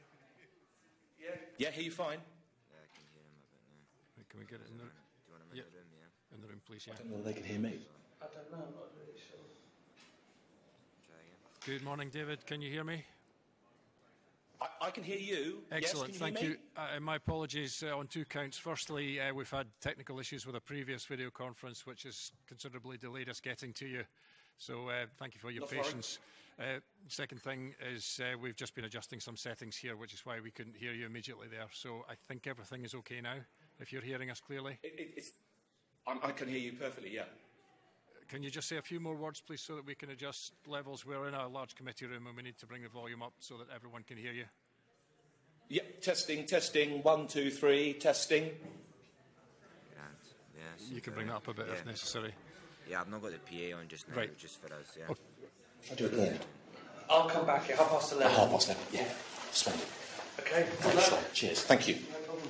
Yeah, hear you fine. Yeah, I can hear him a bit now. Right, can we get it in the room? Do you want him in the room, yeah? In the room, please, yeah. I don't know if they can hear me. I don't know, I'm not really sure. Try again. Good morning, David. Can you hear me? I can hear you. Excellent, yes, thank you. you. My apologies on two counts. Firstly, we've had technical issues with a previous video conference, which has considerably delayed us getting to you. So thank you for your patience. Second thing is we've just been adjusting some settings here, which is why we couldn't hear you immediately there. So I think everything is okay now, if you're hearing us clearly. I can hear you perfectly, yeah. Can you just say a few more words, please, so that we can adjust levels? We're in a large committee room and we need to bring the volume up so that everyone can hear you. Yep, testing, 1, 2, 3, testing. Grant. Yeah, you can bring that up a bit if necessary. Yeah, I've not got the PA on just now, right. Just for us, yeah. Oh. I'll do it there. I'll come back at 11:30. 11:30, yeah. Splendid. Okay. Cheers, thank you. No problem.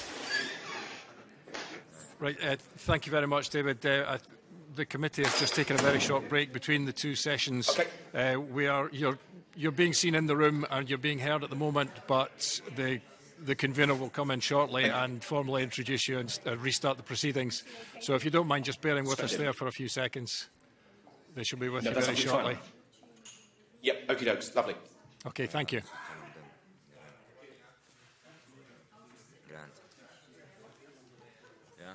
Right, thank you very much, David. The committee has just taken a very short break between the two sessions. Okay. You're being seen in the room and you're being heard at the moment, but the convener will come in shortly and formally introduce you and restart the proceedings. So if you don't mind just bearing with us there for a few seconds, they should be with you very shortly. Fine. Yep, okie dokes, lovely. Okay, thank you. Grant. Yeah.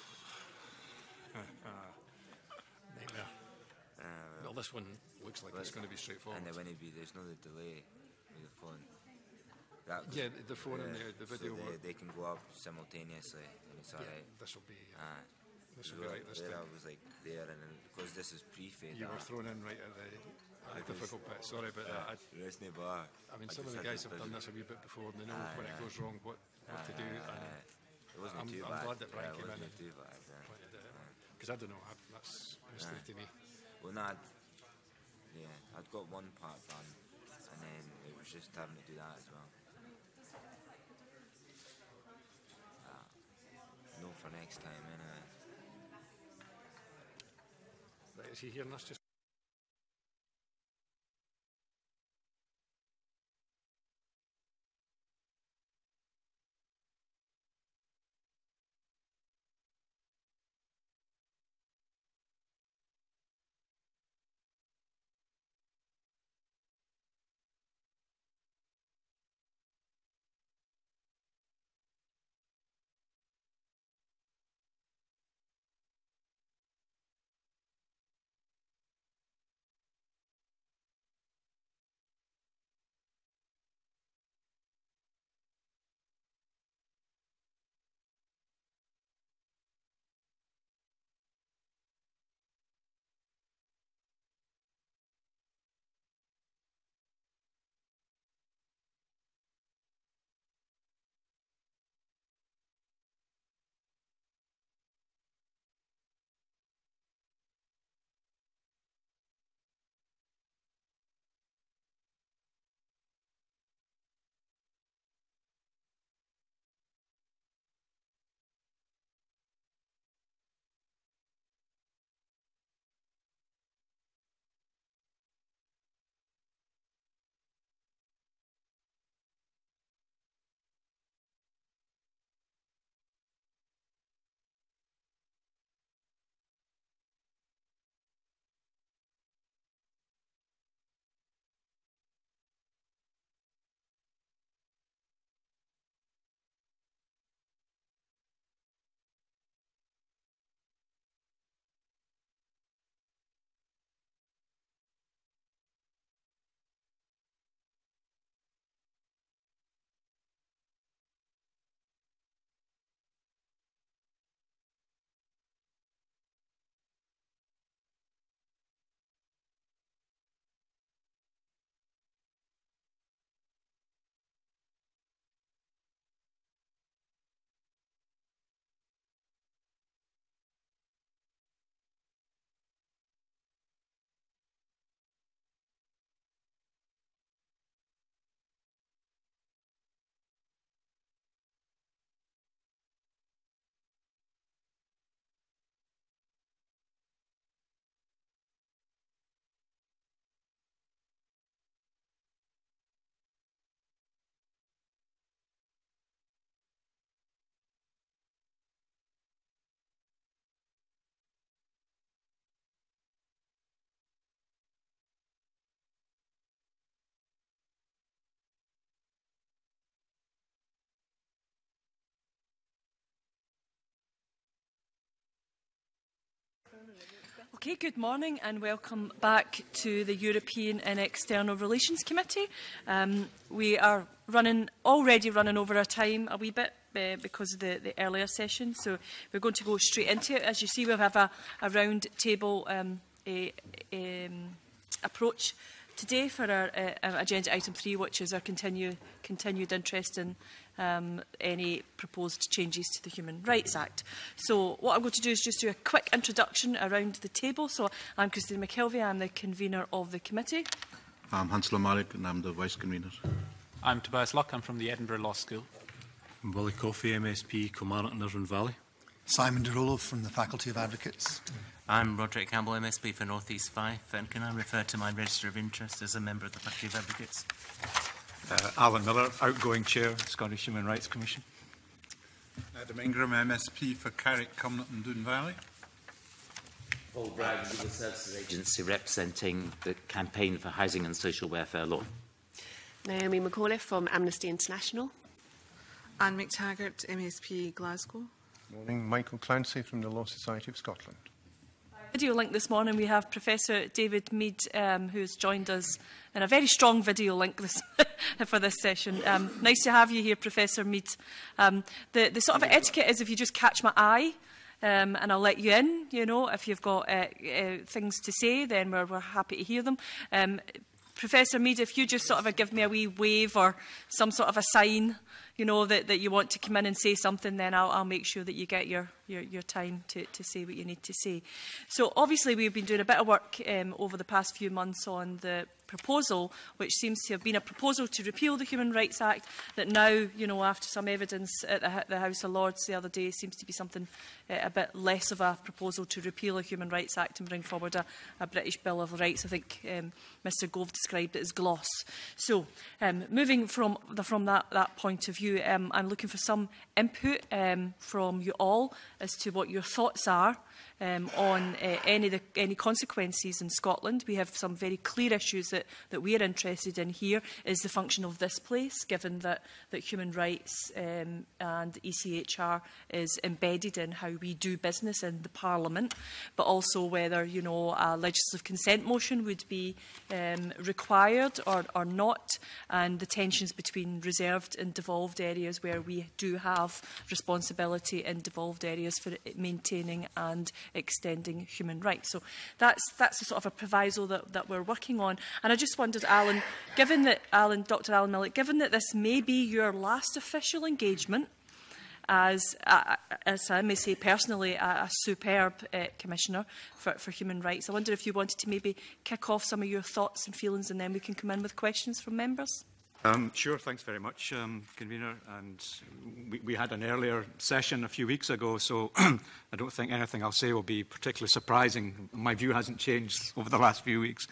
Nightmare. Well, this one looks like it's going to be straightforward. And there's no delay with the phone. Yeah, the phone and the video. So they can go up simultaneously, and it's alright. This will be. This will be right this time. I was like there, and then, because this is pre-fade. You were thrown in right at the difficult bit. Sorry about that. I mean, some of the guys have done this a wee bit before, and they know when it goes wrong what to do. It wasn't too bad. I'm glad that Brian came in and too bad. Because I don't know, that's mystery to me. Well, no, I'd got one part done, and then it was just having to do that as well. No for next time, anyway. Right, is he hearing us just? Okay, good morning and welcome back to the European and External Relations Committee. We are already running over our time a wee bit because of the earlier session, so we're going to go straight into it. As you see, we have a round table approach today for our agenda item 3, which is our continued interest in any proposed changes to the Human Rights Act. So what I'm going to do is just do a quick introduction around the table. So I'm Christine McKelvey, I'm the convener of the committee. I'm Hansel Marek and I'm the vice convener. I'm Tobias Luck, I'm from the Edinburgh Law School. I'm Willie Coffey, MSP, Kilmarnock and Irvine Valley. Simon DeRollo from the Faculty of Advocates. I'm Roderick Campbell, MSP for North East Fife, and can I refer to my register of interest as a member of the Faculty of Advocates? Alan Miller, outgoing chair, Scottish Human Rights Commission. Adam Ingram, MSP for Carrick, Cumnock and Doon Valley. Paul Bragg, Legal Services Agency, representing the Campaign for Housing and Social Welfare Law. Naomi McAuliffe from Amnesty International. Anne McTaggart, MSP, Glasgow. Morning, Michael Clancy from the Law Society of Scotland. Video link this morning, we have Professor David Mead, who has joined us in a very strong video link for this session. Nice to have you here, Professor Mead. The sort of etiquette is if you just catch my eye, and I'll let you in, you know, if you've got things to say, then we're happy to hear them. Professor Mead, if you just sort of give me a wee wave or some sort of a sign, you know, that you want to come in and say something, then I'll make sure that you get your time to say what you need to say. So obviously we've been doing a bit of work over the past few months on the proposal, which seems to have been a proposal to repeal the Human Rights Act, that now, you know, after some evidence at the House of Lords the other day, seems to be something a bit less of a proposal to repeal a Human Rights Act and bring forward a British Bill of Rights. I think Mr Gove described it as gloss. So moving from that point of view, I'm looking for some input from you all as to what your thoughts are on any consequences in Scotland. We have some very clear issues that we are interested in here. Is the function of this place, given that human rights and ECHR is embedded in how we do business in the Parliament, but also whether, you know, a legislative consent motion would be required or not, and the tensions between reserved and devolved areas where we do have responsibility in devolved areas for maintaining and extending human rights. So that's the sort of a proviso that we're working on. And I just wondered, Alan, Dr. Alan Millett, given that this may be your last official engagement as I may say personally, a superb Commissioner for Human Rights, I wonder if you wanted to maybe kick off some of your thoughts and feelings, and then we can come in with questions from members. Sure, thanks very much, Convener. And we had an earlier session a few weeks ago, so I don't think anything I'll say will be particularly surprising. My view hasn't changed over the last few weeks.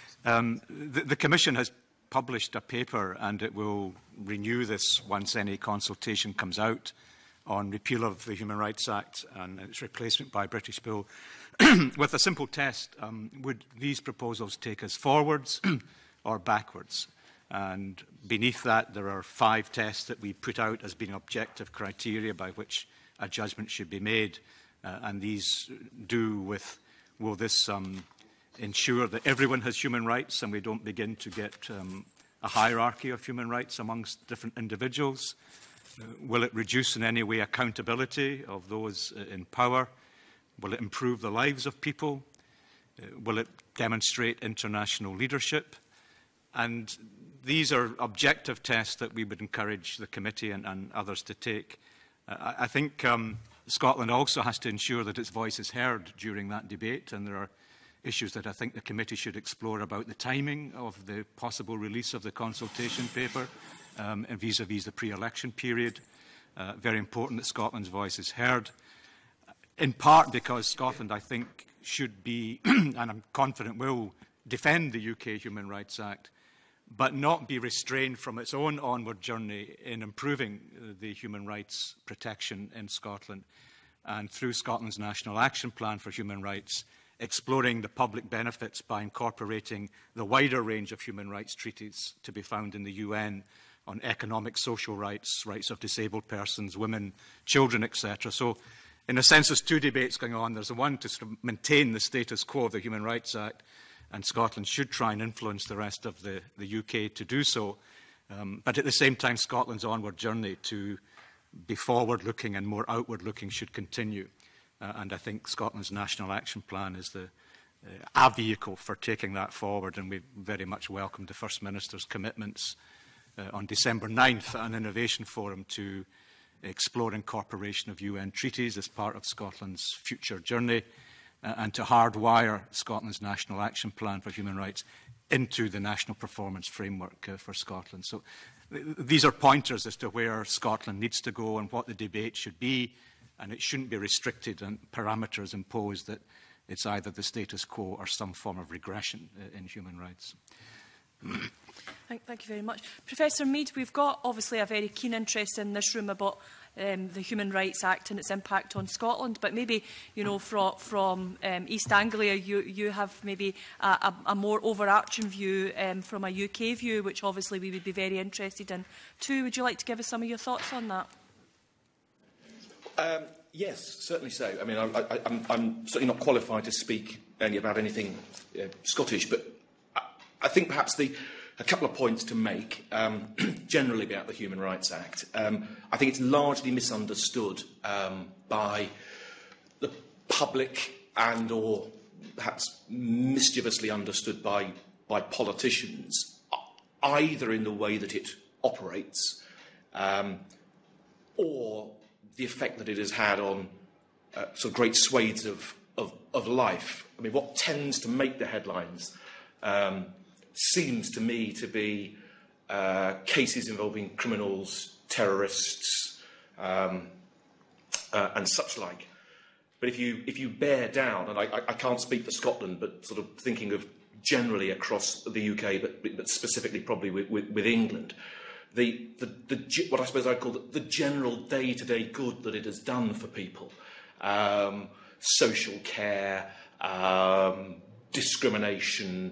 The Commission has published a paper, and it will renew this once any consultation comes out on repeal of the Human Rights Act and its replacement by a British Bill, with a simple test. Would these proposals take us forwards or backwards? And beneath that, there are 5 tests that we put out as being objective criteria by which a judgment should be made. And these do with, will this ensure that everyone has human rights and we don't begin to get a hierarchy of human rights amongst different individuals? Will it reduce in any way accountability of those in power? Will it improve the lives of people? Will it demonstrate international leadership? And these are objective tests that we would encourage the committee and others to take. I think Scotland also has to ensure that its voice is heard during that debate, and there are issues that I think the committee should explore about the timing of the possible release of the consultation paper and vis-à-vis the pre-election period. Very important that Scotland's voice is heard, in part because Scotland, I think, should be, and I'm confident will, defend the UK Human Rights Act, but not be restrained from its own onward journey in improving the human rights protection in Scotland, and through Scotland's National Action Plan for Human Rights, exploring the public benefits by incorporating the wider range of human rights treaties to be found in the UN on economic, social rights, rights of disabled persons, women, children, etc. So in a sense, there's two debates going on. There's the one to sort of maintain the status quo of the Human Rights Act, and Scotland should try and influence the rest of the UK to do so. But at the same time, Scotland's onward journey to be forward-looking and more outward-looking should continue. And I think Scotland's National Action Plan is a vehicle for taking that forward, and we very much welcome the First Minister's commitments on December 9th at an innovation forum to explore incorporation of UN treaties as part of Scotland's future journey, and to hardwire Scotland's National Action Plan for Human Rights into the National Performance Framework for Scotland. So these are pointers as to where Scotland needs to go and what the debate should be, and it shouldn't be restricted and parameters imposed that it's either the status quo or some form of regression in human rights. Thank you very much. Professor Mead, we've got obviously a very keen interest in this room about the Human Rights Act and its impact on Scotland, but maybe, you know, from East Anglia, you have maybe a more overarching view from a UK view, which obviously we would be very interested in too. Would you like to give us some of your thoughts on that? Yes, certainly so. I mean, I'm certainly not qualified to speak about anything Scottish, but I think perhaps a couple of points to make generally about the Human Rights Act. I think it's largely misunderstood by the public and or perhaps mischievously understood by politicians, either in the way that it operates or the effect that it has had on sort of great swathes of life. I mean, what tends to make the headlines seems to me to be cases involving criminals, terrorists, and such like. But if you bear down, and I can't speak for Scotland, but sort of thinking of generally across the UK, but specifically probably with England, what I suppose I'd call the general day-to-day good that it has done for people, social care, discrimination,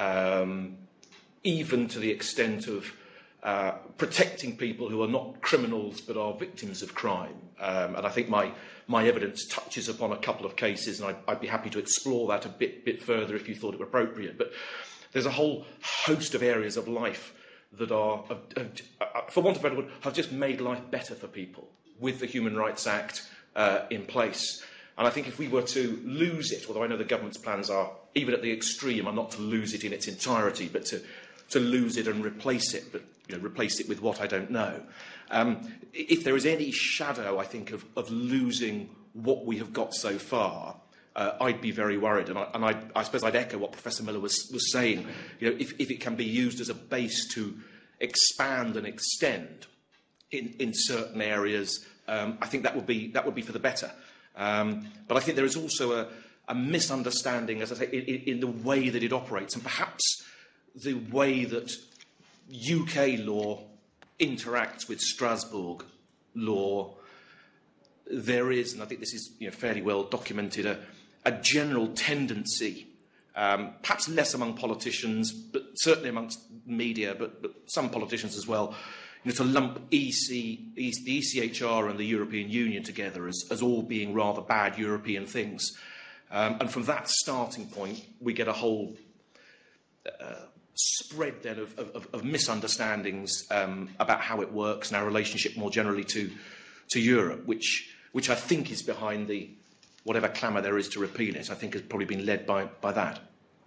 even to the extent of protecting people who are not criminals but are victims of crime. And I think my evidence touches upon a couple of cases, and I'd be happy to explore that a bit further if you thought it were appropriate. But there's a whole host of areas of life that are, for want of a better word, have just made life better for people with the Human Rights Act in place. And I think if we were to lose it, although I know the government's plans are, even at the extreme, are not to lose it in its entirety, but to lose it and replace it, but replace it with what I don't know. If there is any shadow, I think, of losing what we have got so far, I'd be very worried. And I suppose I'd echo what Professor Miller was saying. If it can be used as a base to expand and extend in certain areas, I think that would be for the better. But I think there is also a misunderstanding, as I say, in the way that it operates, and perhaps the way that UK law interacts with Strasbourg law. There is, and I think this is fairly well documented, a general tendency, perhaps less among politicians, but certainly amongst media, but some politicians as well, to lump the ECHR and the European Union together as all being rather bad European things. And from that starting point, we get a whole spread then of misunderstandings about how it works and our relationship more generally to Europe, which I think is behind the whatever clamour there is to repeal it. I think has probably been led by that.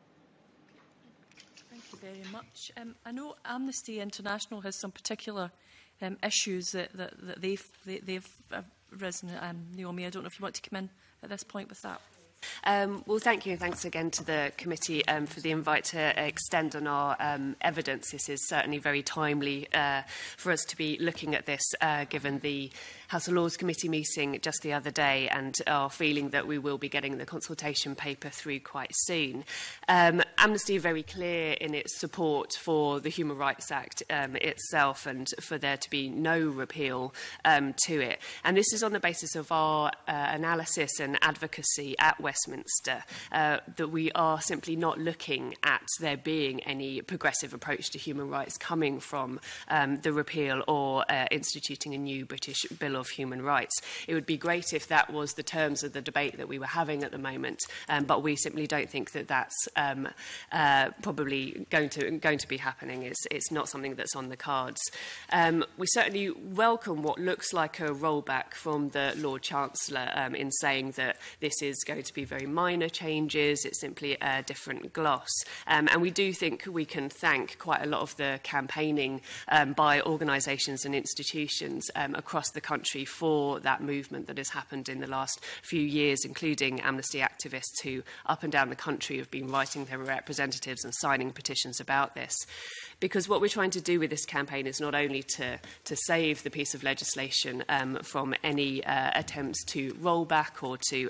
Thank you very much. I know Amnesty International has some particular issues that they've risen. Naomi, I don't know if you want to come in at this point with that. Well, thank you, and thanks again to the committee for the invite to extend on our evidence. This is certainly very timely for us to be looking at this, given the House of Lords Committee meeting just the other day, and our feeling that we will be getting the consultation paper through quite soon. Amnesty are very clear in its support for the Human Rights Act itself, and for there to be no repeal to it. And this is on the basis of our analysis and advocacy at Westminster, that we are simply not looking at there being any progressive approach to human rights coming from the repeal or instituting a new British Bill of Human Rights. It would be great if that was the terms of the debate that we were having at the moment, but we simply don't think that that's probably going to be happening. It's not something that's on the cards. We certainly welcome what looks like a rollback from the Lord Chancellor in saying that this is going to be very minor changes, it's simply a different gloss. And we do think we can thank quite a lot of the campaigning by organisations and institutions across the country for that movement that has happened in the last few years, including Amnesty activists who up and down the country have been writing their representatives and signing petitions about this. Because what we're trying to do with this campaign is not only to save the piece of legislation from any attempts to roll back or to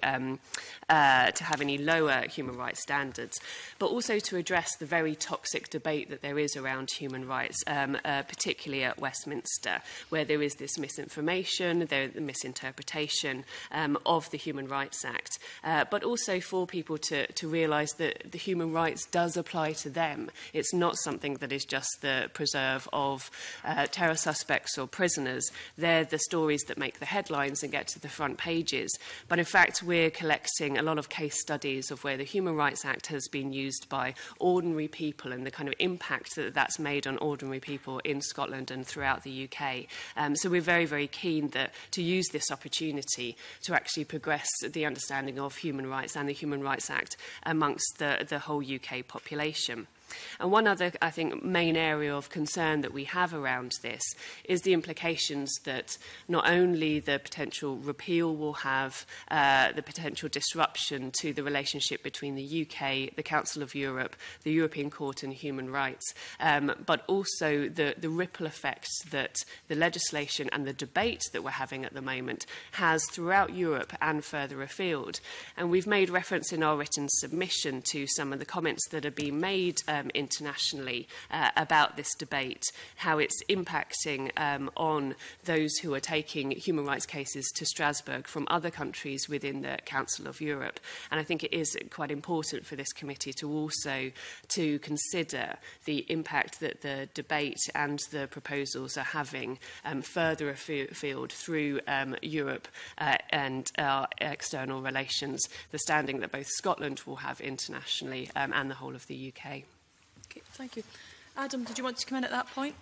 have any lower human rights standards, but also to address the very toxic debate that there is around human rights, particularly at Westminster, where there is this misinformation, the misinterpretation of the Human Rights Act, but also for people to realise that the human rights does apply to them. It's not something that is just the preserve of terror suspects or prisoners. They're the stories that make the headlines and get to the front pages. But in fact, we're collecting a lot of case studies of where the Human Rights Act has been used by ordinary people and the kind of impact that that's made on ordinary people in Scotland and throughout the UK. So we're very, very keen to use this opportunity to actually progress the understanding of human rights and the Human Rights Act amongst the whole UK population. And one other, I think, main area of concern that we have around this is the implications that not only the potential repeal will have, the potential disruption to the relationship between the UK, the Council of Europe, the European Court and Human Rights, but also the ripple effects that the legislation and the debate that we're having at the moment has throughout Europe and further afield. And we've made reference in our written submission to some of the comments that are being made internationally about this debate, how it's impacting on those who are taking human rights cases to Strasbourg from other countries within the Council of Europe. And I think it is quite important for this committee to also consider the impact that the debate and the proposals are having further afield through Europe and our external relations, the standing that both Scotland will have internationally and the whole of the UK. Okay, thank you. Adam, did you want to come in at that point?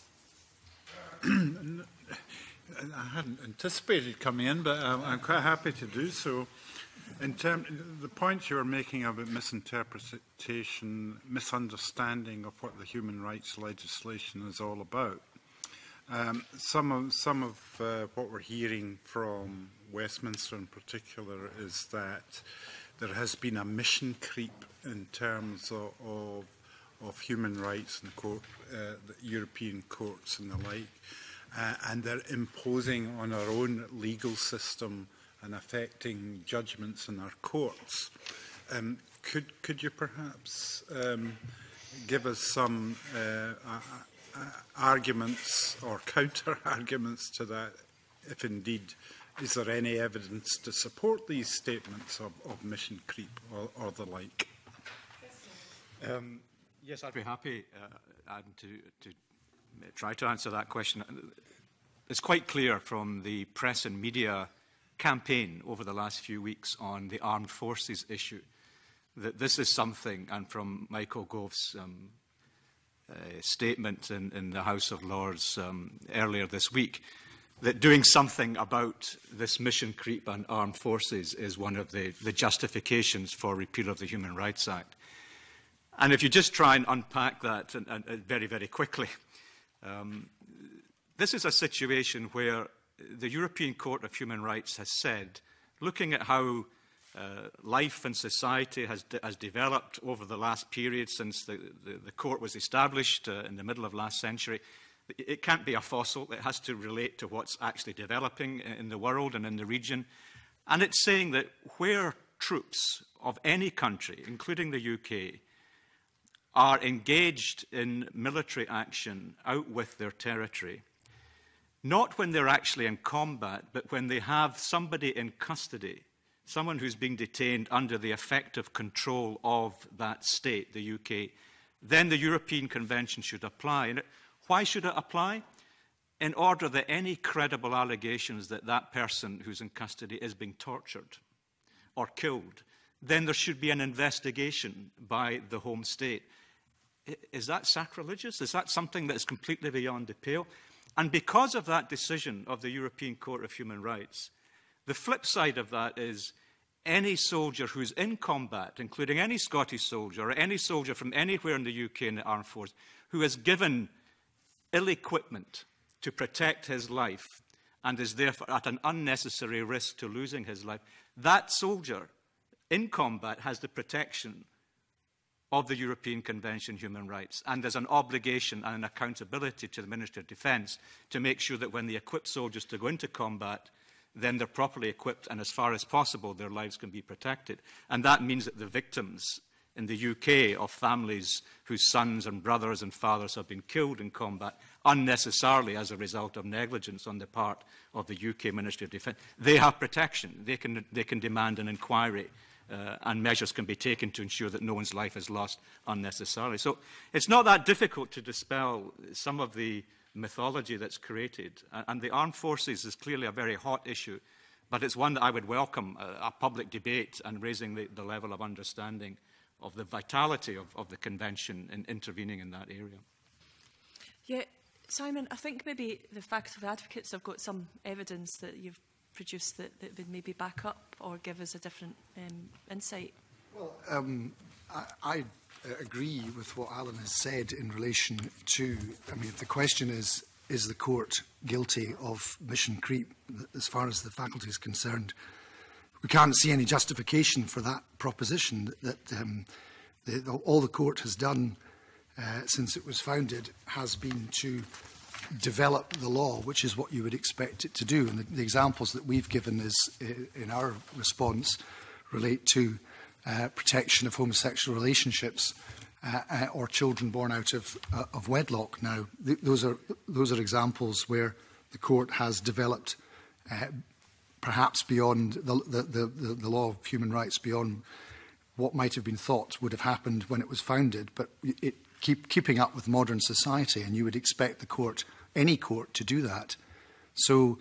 I hadn't anticipated coming in, but I'm quite happy to do so. The point you were making about misinterpretation, misunderstanding of what the human rights legislation is all about. Some of what we're hearing from Westminster in particular is that there has been a mission creep in terms of human rights and the European courts and the like, and they're imposing on our own legal system and affecting judgments in our courts. Could you perhaps give us some arguments or counter-arguments to that, if indeed is there any evidence to support these statements of mission creep or the like? Yes, I'd be happy Adam, to try to answer that question. It's quite clear from the press and media campaign over the last few weeks on the armed forces issue that this is something, and from Michael Gove's statement in the House of Lords earlier this week, that doing something about this mission creep and armed forces is one of the justifications for repeal of the Human Rights Act. And if you just try and unpack that very, very quickly, this is a situation where the European Court of Human Rights has said, looking at how life and society has developed over the last period since the court was established in the middle of last century, it can't be a fossil. It has to relate to what's actually developing in the world and in the region. And it's saying that where troops of any country, including the UK, are engaged in military action out with their territory, not when they're actually in combat, but when they have somebody in custody someone who's being detained under the effective control of that state, the UK, then the European Convention should apply. And why should it apply? In order that any credible allegations that that person who's in custody is being tortured or killed, then there should be an investigation by the home state. Is that sacrilegious? Is that something that is completely beyond the pale? And because of that decision of the European Court of Human Rights, the flip side of that is any soldier who's in combat, including any Scottish soldier or any soldier from anywhere in the UK in the armed force, who is given ill equipment to protect his life and is therefore at an unnecessary risk to losing his life, that soldier in combat has the protection of the European Convention on Human Rights, and there's an obligation and an accountability to the Ministry of Defence to make sure that when they equip soldiers to go into combat, then they're properly equipped, and as far as possible, their lives can be protected. And that means that the victims in the UK of families whose sons and brothers and fathers have been killed in combat unnecessarily as a result of negligence on the part of the UK Ministry of Defence, they have protection. They can demand an inquiry, and measures can be taken to ensure that no one's life is lost unnecessarily. So it's not that difficult to dispel some of the mythology that's created. And the armed forces is clearly a very hot issue, but it's one that I would welcome a public debate and raising the level of understanding of the vitality of the Convention in intervening in that area. Yeah, Simon, I think maybe the faculty of advocates have got some evidence that you've produced that would maybe back up or give us a different insight. Well, I agree with what Alan has said in relation to, I mean, if the question is the court guilty of mission creep, as far as the faculty is concerned, we can't see any justification for that proposition that all the court has done since it was founded has been to develop the law, which is what you would expect it to do. And the examples that we've given is, in our response, relate to protection of homosexual relationships or children born out of wedlock. Now, those are examples where the court has developed, perhaps beyond the law of human rights, beyond what might have been thought would have happened when it was founded, but keeping up with modern society, and you would expect the court, any court, to do that. So,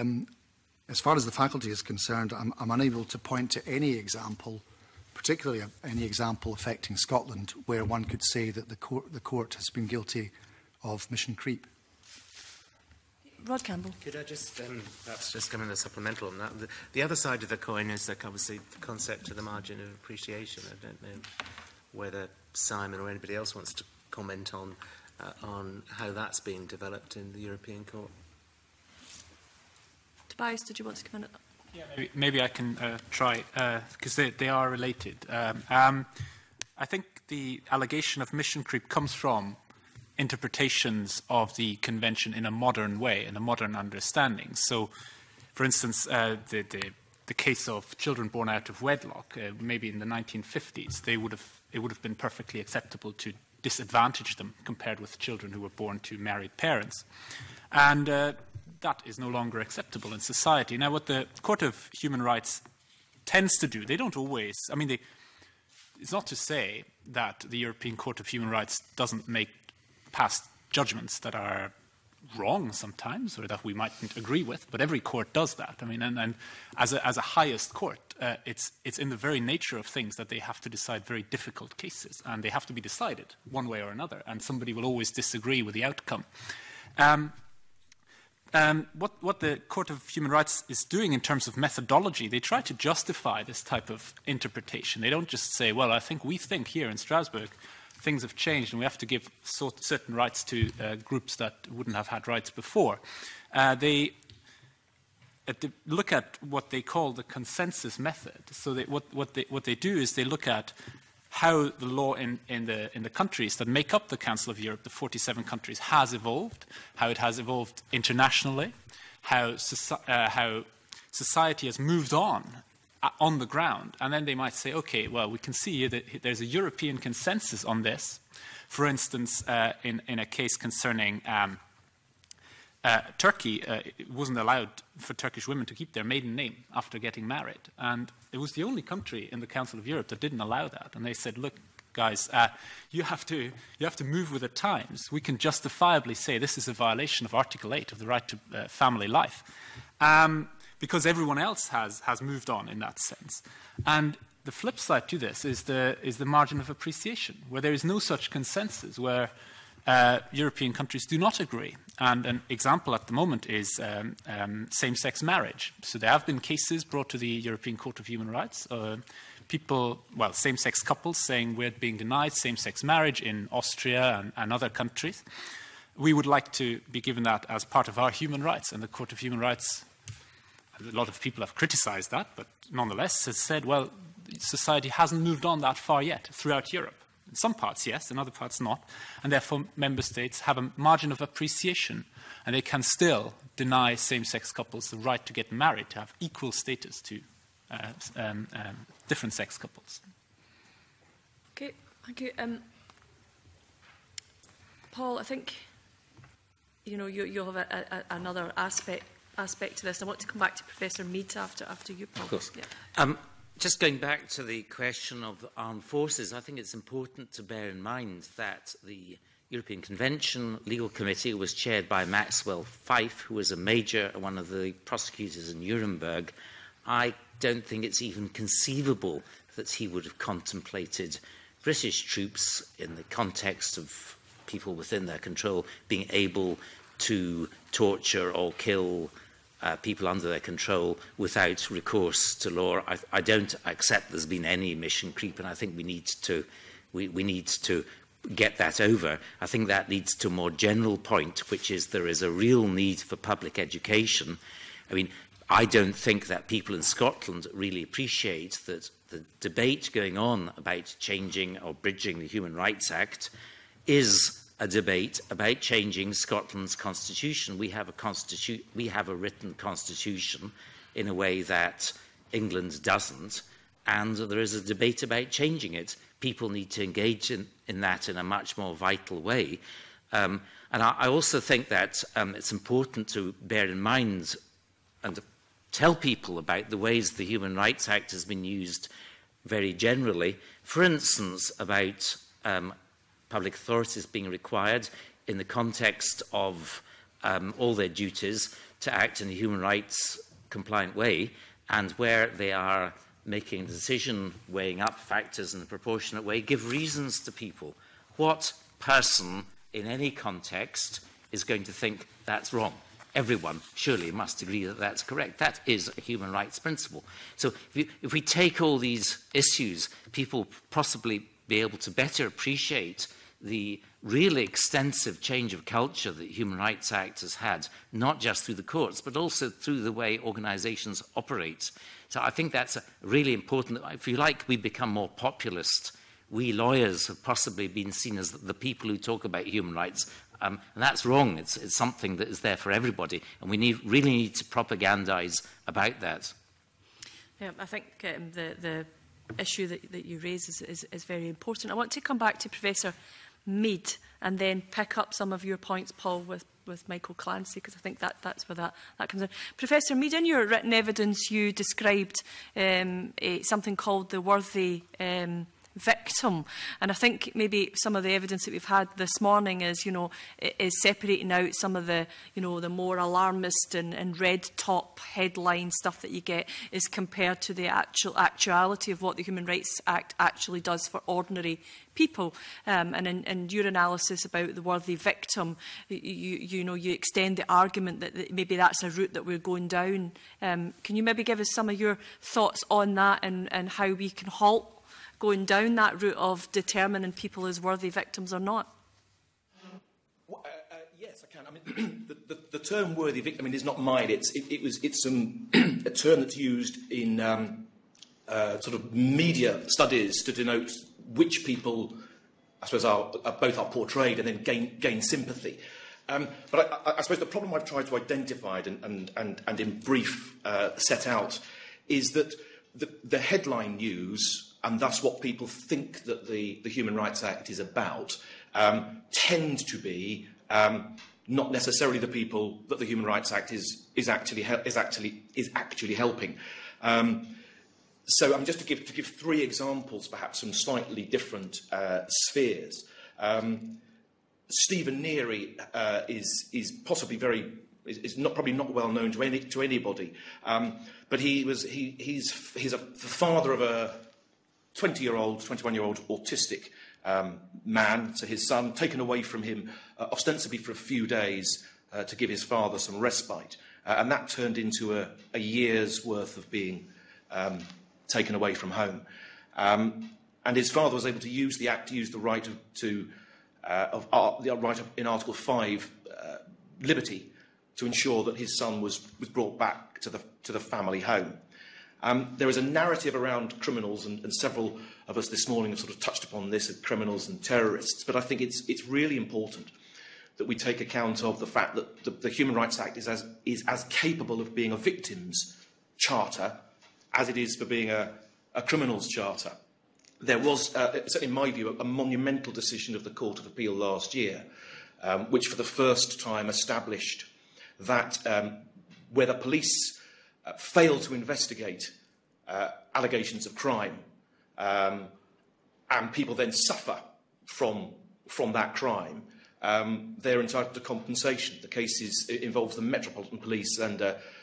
as far as the faculty is concerned, I'm unable to point to any example, particularly any example affecting Scotland, where one could say that the court has been guilty of mission creep. Rod Campbell. Could I just perhaps just come in a supplemental on that? The other side of the coin is that obviously the concept of the margin of appreciation. I don't know whether Simon or anybody else wants to comment on how that's being developed in the European Court. Tobias, did you want to come in at that? Yeah, maybe I can try, because they are related. I think the allegation of mission creep comes from interpretations of the Convention in a modern way, in a modern understanding. So, for instance, the case of children born out of wedlock, maybe in the 1950s, it would have been perfectly acceptable to disadvantage them compared with children who were born to married parents. And that is no longer acceptable in society. Now, what the Court of Human Rights tends to do, they don't always, I mean, it's not to say that the European Court of Human Rights doesn't make past judgments that are wrong sometimes, or that we mightn't agree with, but every court does that. I mean, and as a highest court, it's in the very nature of things that they have to decide very difficult cases, and they have to be decided one way or another, and somebody will always disagree with the outcome. What the Court of Human Rights is doing in terms of methodology, they try to justify this type of interpretation. They don't just say, well, we think here in Strasbourg things have changed and we have to give certain rights to groups that wouldn't have had rights before. They look at what they call the consensus method. So what they do is they look at how the law in the countries that make up the Council of Europe, the 47 countries, has evolved, how it has evolved internationally, how society has moved on the ground. And then they might say, okay, well, we can see here that there's a European consensus on this. For instance, in a case concerning Turkey, it wasn't allowed for Turkish women to keep their maiden name after getting married. And it was the only country in the Council of Europe that didn't allow that. And they said, look, guys, you have to move with the times. We can justifiably say this is a violation of Article 8 of the right to family life, because everyone else has moved on in that sense. And the flip side to this is the margin of appreciation, where there is no such consensus, where European countries do not agree. And an example at the moment is same-sex marriage. So there have been cases brought to the European Court of Human Rights, same-sex couples saying we're being denied same-sex marriage in Austria and other countries. We would like to be given that as part of our human rights, and the Court of Human Rights, a lot of people have criticised that, but nonetheless has said, well, society hasn't moved on that far yet throughout Europe. In some parts, yes, in other parts, not. And therefore, member states have a margin of appreciation, and they can still deny same-sex couples the right to get married, to have equal status to different sex couples. Okay, thank you. Paul, I think you'll have another aspect to this. I want to come back to Professor Mead after you, Paul. Of course. Yeah. Just going back to the question of armed forces, I think it's important to bear in mind that the European Convention Legal Committee was chaired by Maxwell Fyfe, who was a major, one of the prosecutors in Nuremberg. I don't think it's even conceivable that he would have contemplated British troops in the context of people within their control being able to torture or kill people under their control without recourse to law. I don't accept there's been any mission creep, and I think we need to get that over. I think that leads to a more general point, which is there is a real need for public education. I mean, I don't think that people in Scotland really appreciate that the debate going on about changing or bridging the Human Rights Act is a debate about changing Scotland's constitution. We have a written constitution in a way that England doesn't, and there is a debate about changing it. People need to engage in that in a much more vital way. And I also think that it's important to bear in mind and to tell people about the ways the Human Rights Act has been used very generally. For instance, about public authorities being required in the context of all their duties to act in a human rights compliant way, and where they are making a decision, weighing up factors in a proportionate way, give reasons to people. What person in any context is going to think that's wrong? Everyone surely must agree that that's correct. That is a human rights principle. So if we take all these issues, people possibly be able to better appreciate the really extensive change of culture that the Human Rights Act has had, not just through the courts, but also through the way organisations operate. So I think that's really important. If you like, we become more populist. We lawyers have possibly been seen as the people who talk about human rights, and that's wrong. It's something that is there for everybody, and we really need to propagandise about that. Yeah, I think the issue that you raise is very important. I want to come back to Professor Mead and then pick up some of your points, Paul, with Michael Clancy, because I think that's where that comes in. Professor Mead, in your written evidence, you described something called the worthy victim, and I think maybe some of the evidence that we've had this morning is separating out some of the the more alarmist and red top headline stuff that you get is compared to the actuality of what the Human Rights Act actually does for ordinary people. And in your analysis about the worthy victim, you extend the argument that maybe that's a route that we're going down. Can you maybe give us some of your thoughts on that and how we can halt going down that route of determining people as worthy victims or not? Yes, I can. I mean, the term "worthy victim" is not mine. It's a term that's used in sort of media studies to denote which people, I suppose, are portrayed and then gain sympathy. But I suppose the problem I've tried to identify and in brief set out is that the headline news, and thus what people think that the Human Rights Act is about, tend to be not necessarily the people that the Human Rights Act is actually helping. So just to give three examples, perhaps from slightly different spheres. Stephen Neary is possibly probably not well known to anybody, but he's the father of a 21-year-old autistic man. So his son taken away from him ostensibly for a few days to give his father some respite, and that turned into a year's worth of being taken away from home. And his father was able to use the Act, use the right in Article 5, liberty, to ensure that his son was brought back to the family home. There is a narrative around criminals, and several of us this morning have sort of touched upon this, of criminals and terrorists, but I think it's really important that we take account of the fact that the Human Rights Act is as capable of being a victim's charter as it is for being a criminal's charter. There was, certainly in my view, a monumental decision of the Court of Appeal last year, which for the first time established that where the police fail to investigate allegations of crime, and people then suffer from that crime, they're entitled to compensation. The case involves the Metropolitan Police and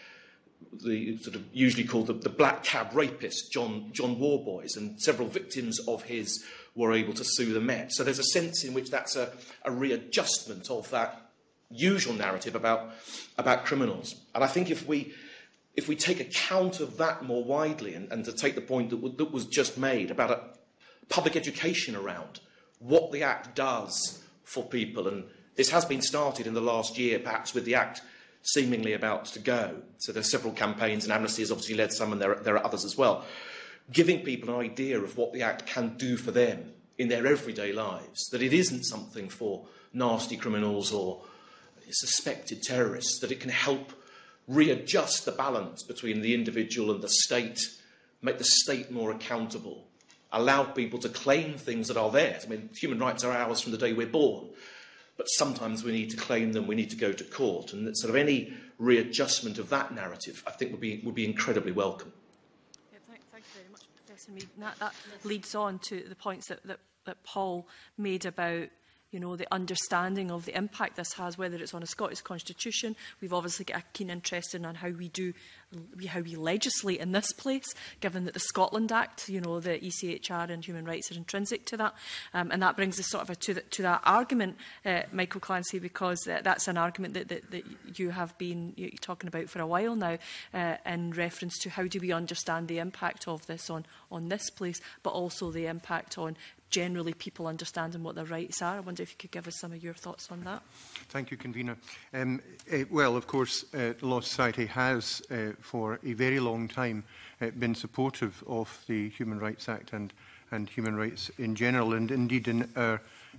the sort of usually called the black cab rapist, John Warboys, and several victims of his were able to sue the Met. So there's a sense in which that's a readjustment of that usual narrative about criminals. And I think if we take account of that more widely, and to take the point that was just made about a public education around what the Act does for people, and this has been started in the last year, perhaps with the Act seemingly about to go. So there's several campaigns, and Amnesty has obviously led some, and there are others as well, giving people an idea of what the Act can do for them in their everyday lives, that it isn't something for nasty criminals or suspected terrorists, that it can help readjust the balance between the individual and the state, make the state more accountable, allow people to claim things that are theirs. I mean, human rights are ours from the day we're born, but sometimes we need to claim them, we need to go to court, and that sort of any readjustment of that narrative, I think, would be incredibly welcome. Yeah, thank you very much, Professor Mead. That leads on to the points that Paul made about, you know, the understanding of the impact this has, whether it's on a Scottish constitution. We've obviously got a keen interest in how we legislate in this place, given that the Scotland Act, you know, the ECHR and human rights are intrinsic to that. And that brings us sort of to that argument, Michael Clancy, because that's an argument that you have been talking about for a while now, in reference to how do we understand the impact of this on this place, but also the impact on generally people understanding what their rights are. I wonder if you could give us some of your thoughts on that. Thank you, Convener. Well, of course, the Law Society has, for a very long time, been supportive of the Human Rights Act and human rights in general, and indeed in our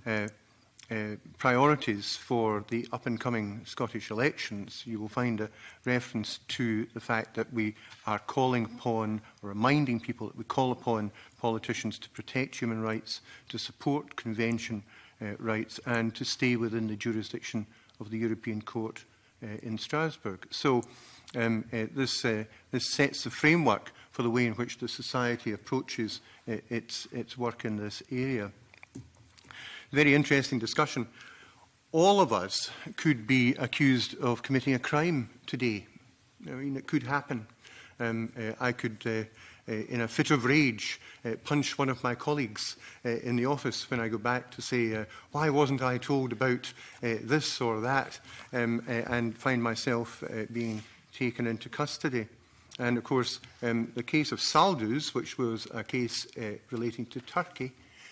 priorities for the up-and-coming Scottish elections, you will find a reference to the fact that we are calling upon, or reminding people that we call upon politicians to protect human rights, to support convention rights, and to stay within the jurisdiction of the European Court in Strasbourg. So this sets the framework for the way in which the Society approaches its work in this area. Very interesting discussion. All of us could be accused of committing a crime today. I mean, it could happen. I could, in a fit of rage, punch one of my colleagues in the office when I go back to say, why wasn't I told about this or that, and find myself being taken into custody. And, of course, the case of Saldus, which was a case relating to Turkey,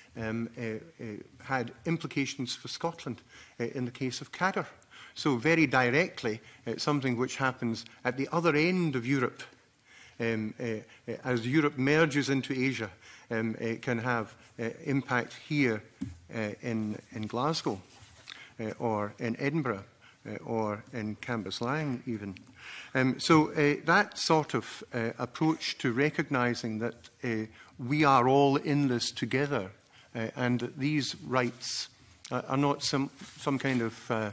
had implications for Scotland in the case of Cadder. So very directly, something which happens at the other end of Europe, as Europe merges into Asia, can have impact here in Glasgow, or in Edinburgh, or in Cambuslang even. So that sort of approach to recognising that we are all in this together, and that these rights are not some kind of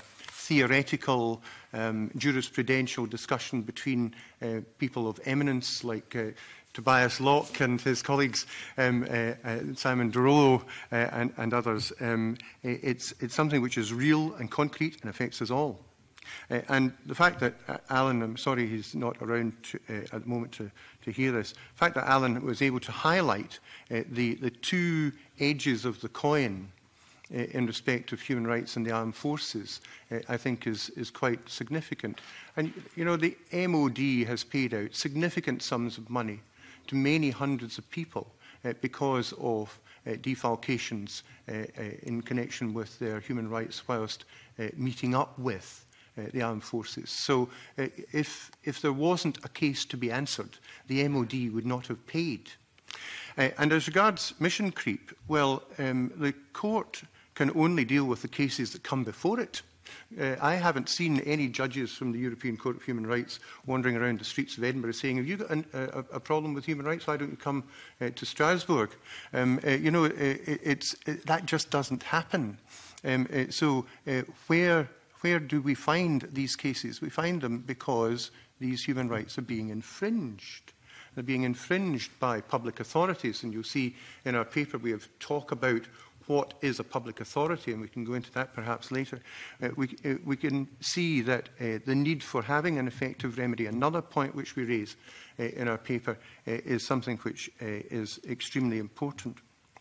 theoretical, jurisprudential discussion between people of eminence like Tobias Locke and his colleagues, Simon Derolo and others. It's something which is real and concrete and affects us all. And the fact that Alan, I'm sorry he's not around at the moment to hear this, the fact that Alan was able to highlight the two edges of the coin in respect of human rights and the armed forces, I think is quite significant. And, you know, the MOD has paid out significant sums of money to many hundreds of people because of defalcations in connection with their human rights whilst meeting up with the armed forces. So if there wasn't a case to be answered, the MOD would not have paid. And as regards mission creep, well, the court can only deal with the cases that come before it. I haven't seen any judges from the European Court of Human Rights wandering around the streets of Edinburgh saying, have you got a problem with human rights? Why don't you come to Strasbourg? You know, that just doesn't happen. So where do we find these cases? We find them because these human rights are being infringed. They're being infringed by public authorities. And you'll see in our paper we have talk about what is a public authority, and we can go into that perhaps later. We can see that the need for having an effective remedy, another point which we raise in our paper, is something which is extremely important.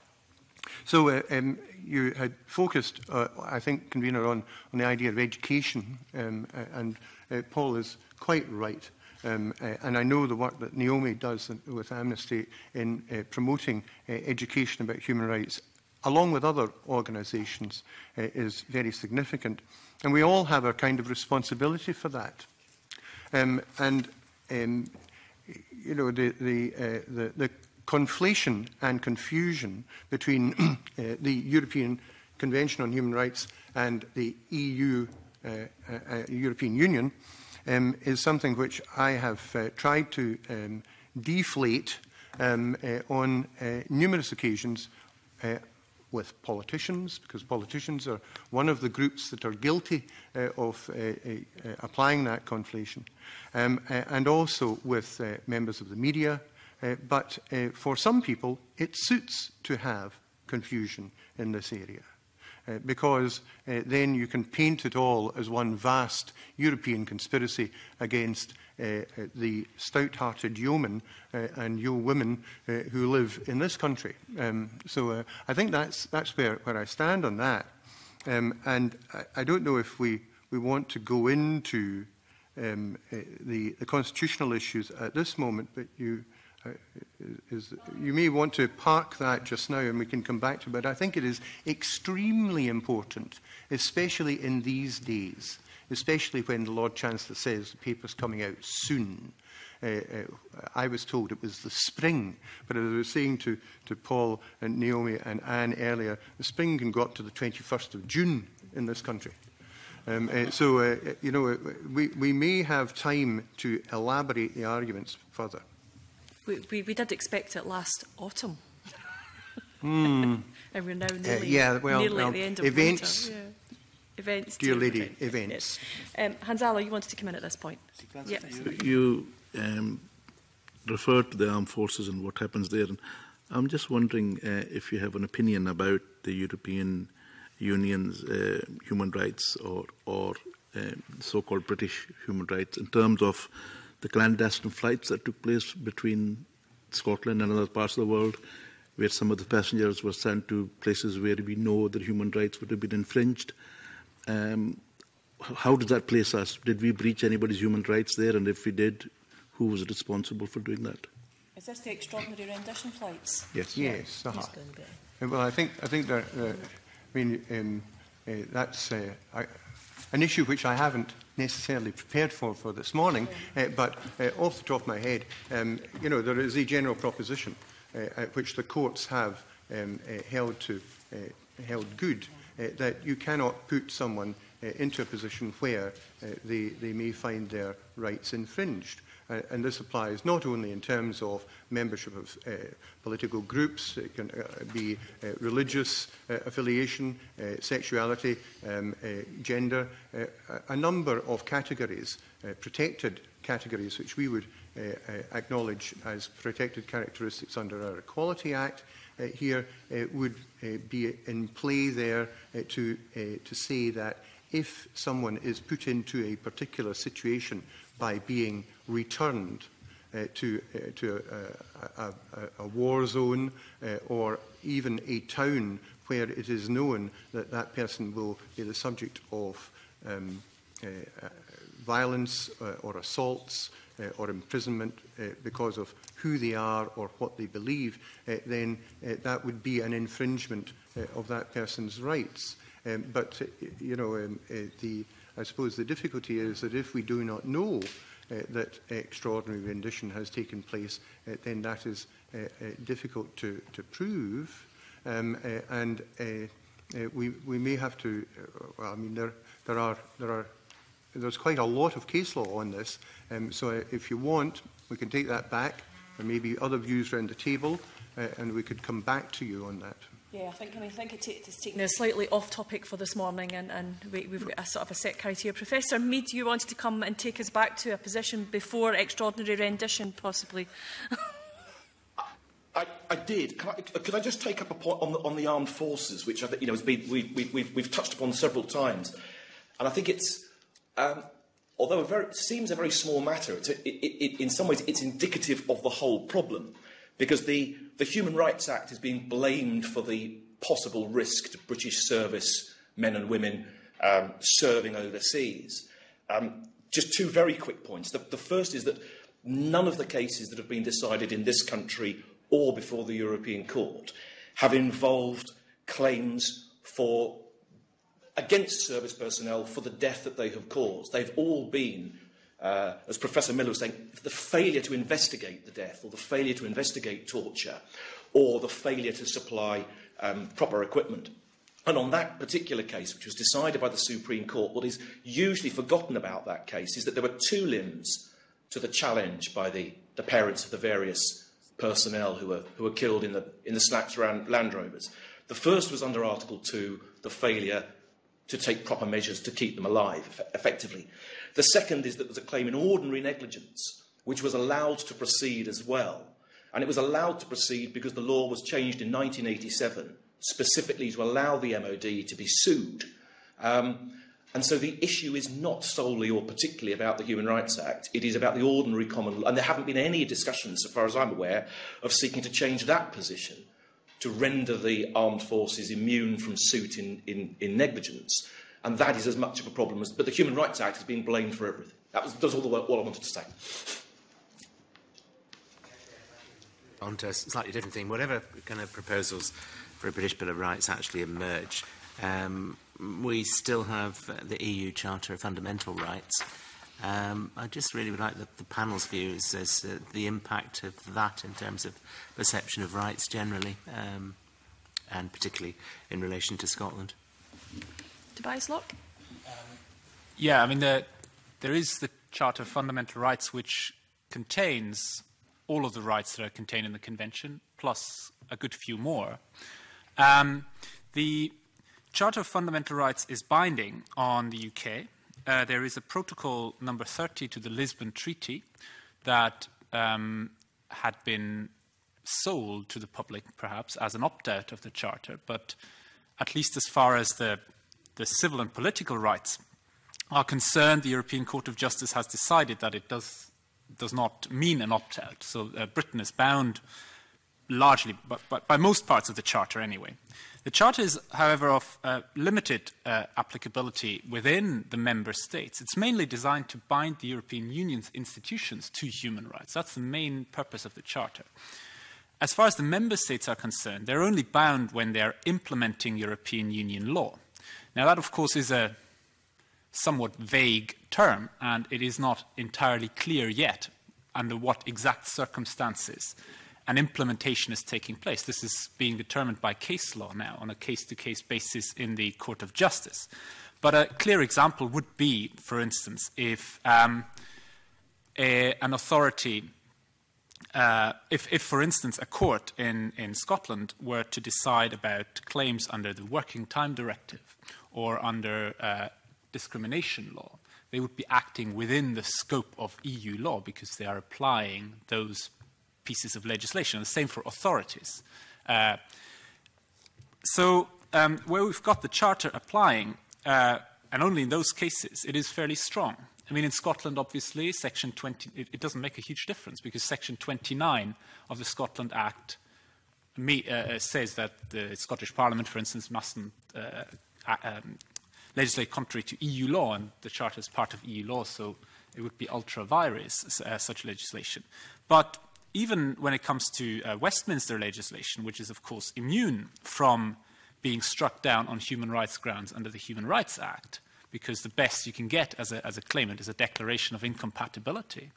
So you had focused, I think, Convener, on the idea of education, and Paul is quite right. And I know the work that Naomi does with Amnesty in promoting education about human rights, along with other organisations, is very significant. And we all have a kind of responsibility for that. You know, the conflation and confusion between the European Convention on Human Rights and the European Union is something which I have tried to deflate on numerous occasions with politicians, because politicians are one of the groups that are guilty of applying that conflation, and also with members of the media. But for some people, it suits to have confusion in this area, because then you can paint it all as one vast European conspiracy against the stout-hearted yeomen and yeowomen who live in this country. So I think that's where I stand on that. And I don't know if we want to go into the constitutional issues at this moment, but you may want to park that just now and we can come back to it. But I think it is extremely important, especially in these days, especially when the Lord Chancellor says the paper's coming out soon. I was told it was the spring, but as I was saying to Paul and Naomi and Anne earlier, the spring can go up to the 21st of June in this country. You know, we may have time to elaborate the arguments further. We did expect it last autumn. And we're now nearly, nearly at the end of events. winter. Yeah. Events, dear lady, events. Yes. Hans-Ala, you wanted to come in at this point. Yes. You referred to the armed forces and what happens there. And I'm just wondering if you have an opinion about the European Union's human rights or so-called British human rights in terms of the clandestine flights that took place between Scotland and other parts of the world, where some of the passengers were sent to places where we know that human rights would have been infringed. How does that place us? Did we breach anybody's human rights there? And if we did, who was responsible for doing that? Is this the extraordinary rendition flights? Yes. Yes. Well, I think that that's an issue which I haven't necessarily prepared for this morning, but off the top of my head, you know, there is a general proposition which the courts have held good, that you cannot put someone into a position where they may find their rights infringed. And this applies not only in terms of membership of political groups, it can be religious affiliation, sexuality, gender, a number of categories, protected categories which we would acknowledge as protected characteristics under our Equality Act here would be in play there to say that if someone is put into a particular situation by being returned to a war zone or even a town where it is known that that person will be the subject of violence or assaults or imprisonment because of who they are or what they believe, then that would be an infringement of that person's rights. But I suppose the difficulty is that if we do not know that extraordinary rendition has taken place, then that is difficult to prove, and we may have to. Well, I mean, there's quite a lot of case law on this, so if you want, we can take that back. There may be other views around the table, and we could come back to you on that. Yeah, I think it's taken us slightly off topic for this morning, and we've got a sort of a set criteria. Professor Mead, you wanted to come and take us back to a position before extraordinary rendition, possibly. I did. Could I just take up a point on the armed forces, which I think has been we've touched upon several times, and I think it's although it seems a very small matter, in some ways it's indicative of the whole problem. Because the Human Rights Act is being blamed for the possible risk to British service men and women serving overseas. Just two very quick points. The first is that none of the cases that have been decided in this country or before the European Court have involved claims against service personnel for the death that they have caused. They've all been, as Professor Miller was saying, the failure to investigate the death, or the failure to investigate torture, or the failure to supply proper equipment. And on that particular case, which was decided by the Supreme Court, what is usually forgotten about that case is that there were two limbs to the challenge by the parents of the various personnel who were killed in the Slacks Land Rovers. The first was under Article 2, the failure to take proper measures to keep them alive, effectively. The second is that there's a claim in ordinary negligence, which was allowed to proceed as well. And it was allowed to proceed because the law was changed in 1987, specifically to allow the MOD to be sued. And so the issue is not solely or particularly about the Human Rights Act. It is about the ordinary common law. And there haven't been any discussions, so far as I'm aware, of seeking to change that position to render the armed forces immune from suit in negligence. And that is as much of a problem as... But the Human Rights Act has been blamed for everything. That's all I wanted to say. On to a slightly different thing. Whatever kind of proposals for a British Bill of Rights actually emerge, we still have the EU Charter of Fundamental Rights. I just really would like the panel's views as the impact of that in terms of perception of rights generally, and particularly in relation to Scotland. Tobias Locke? Yeah, I mean, there is the Charter of Fundamental Rights, which contains all of the rights that are contained in the Convention, plus a good few more. The Charter of Fundamental Rights is binding on the UK. There is a protocol number 30 to the Lisbon Treaty that had been sold to the public, perhaps, as an opt-out of the Charter, but at least as far as the civil and political rights are concerned, the European Court of Justice has decided that it does not mean an opt-out. So Britain is bound largely, but by most parts of the Charter anyway. The Charter is, however, of limited applicability within the member states. It's mainly designed to bind the European Union's institutions to human rights. That's the main purpose of the Charter. As far as the member states are concerned, they're only bound when they're implementing European Union law. Now, that, of course, is a somewhat vague term, and it is not entirely clear yet under what exact circumstances an implementation is taking place. This is being determined by case law now on a case-to-case basis in the Court of Justice. But a clear example would be, for instance, if an authority, if, for instance, a court in Scotland were to decide about claims under the Working Time Directive or under discrimination law, they would be acting within the scope of EU law because they are applying those pieces of legislation. The same for authorities. So where we've got the Charter applying, and only in those cases, it is fairly strong. I mean, in Scotland, obviously, Section 20, it doesn't make a huge difference because Section 29 of the Scotland Act says that the Scottish Parliament, for instance, mustn't legislate contrary to EU law, and the Charter is part of EU law, so it would be ultra vires, such legislation. But even when it comes to Westminster legislation, which is, of course, immune from being struck down on human rights grounds under the Human Rights Act, because the best you can get as a claimant is a declaration of incompatibility.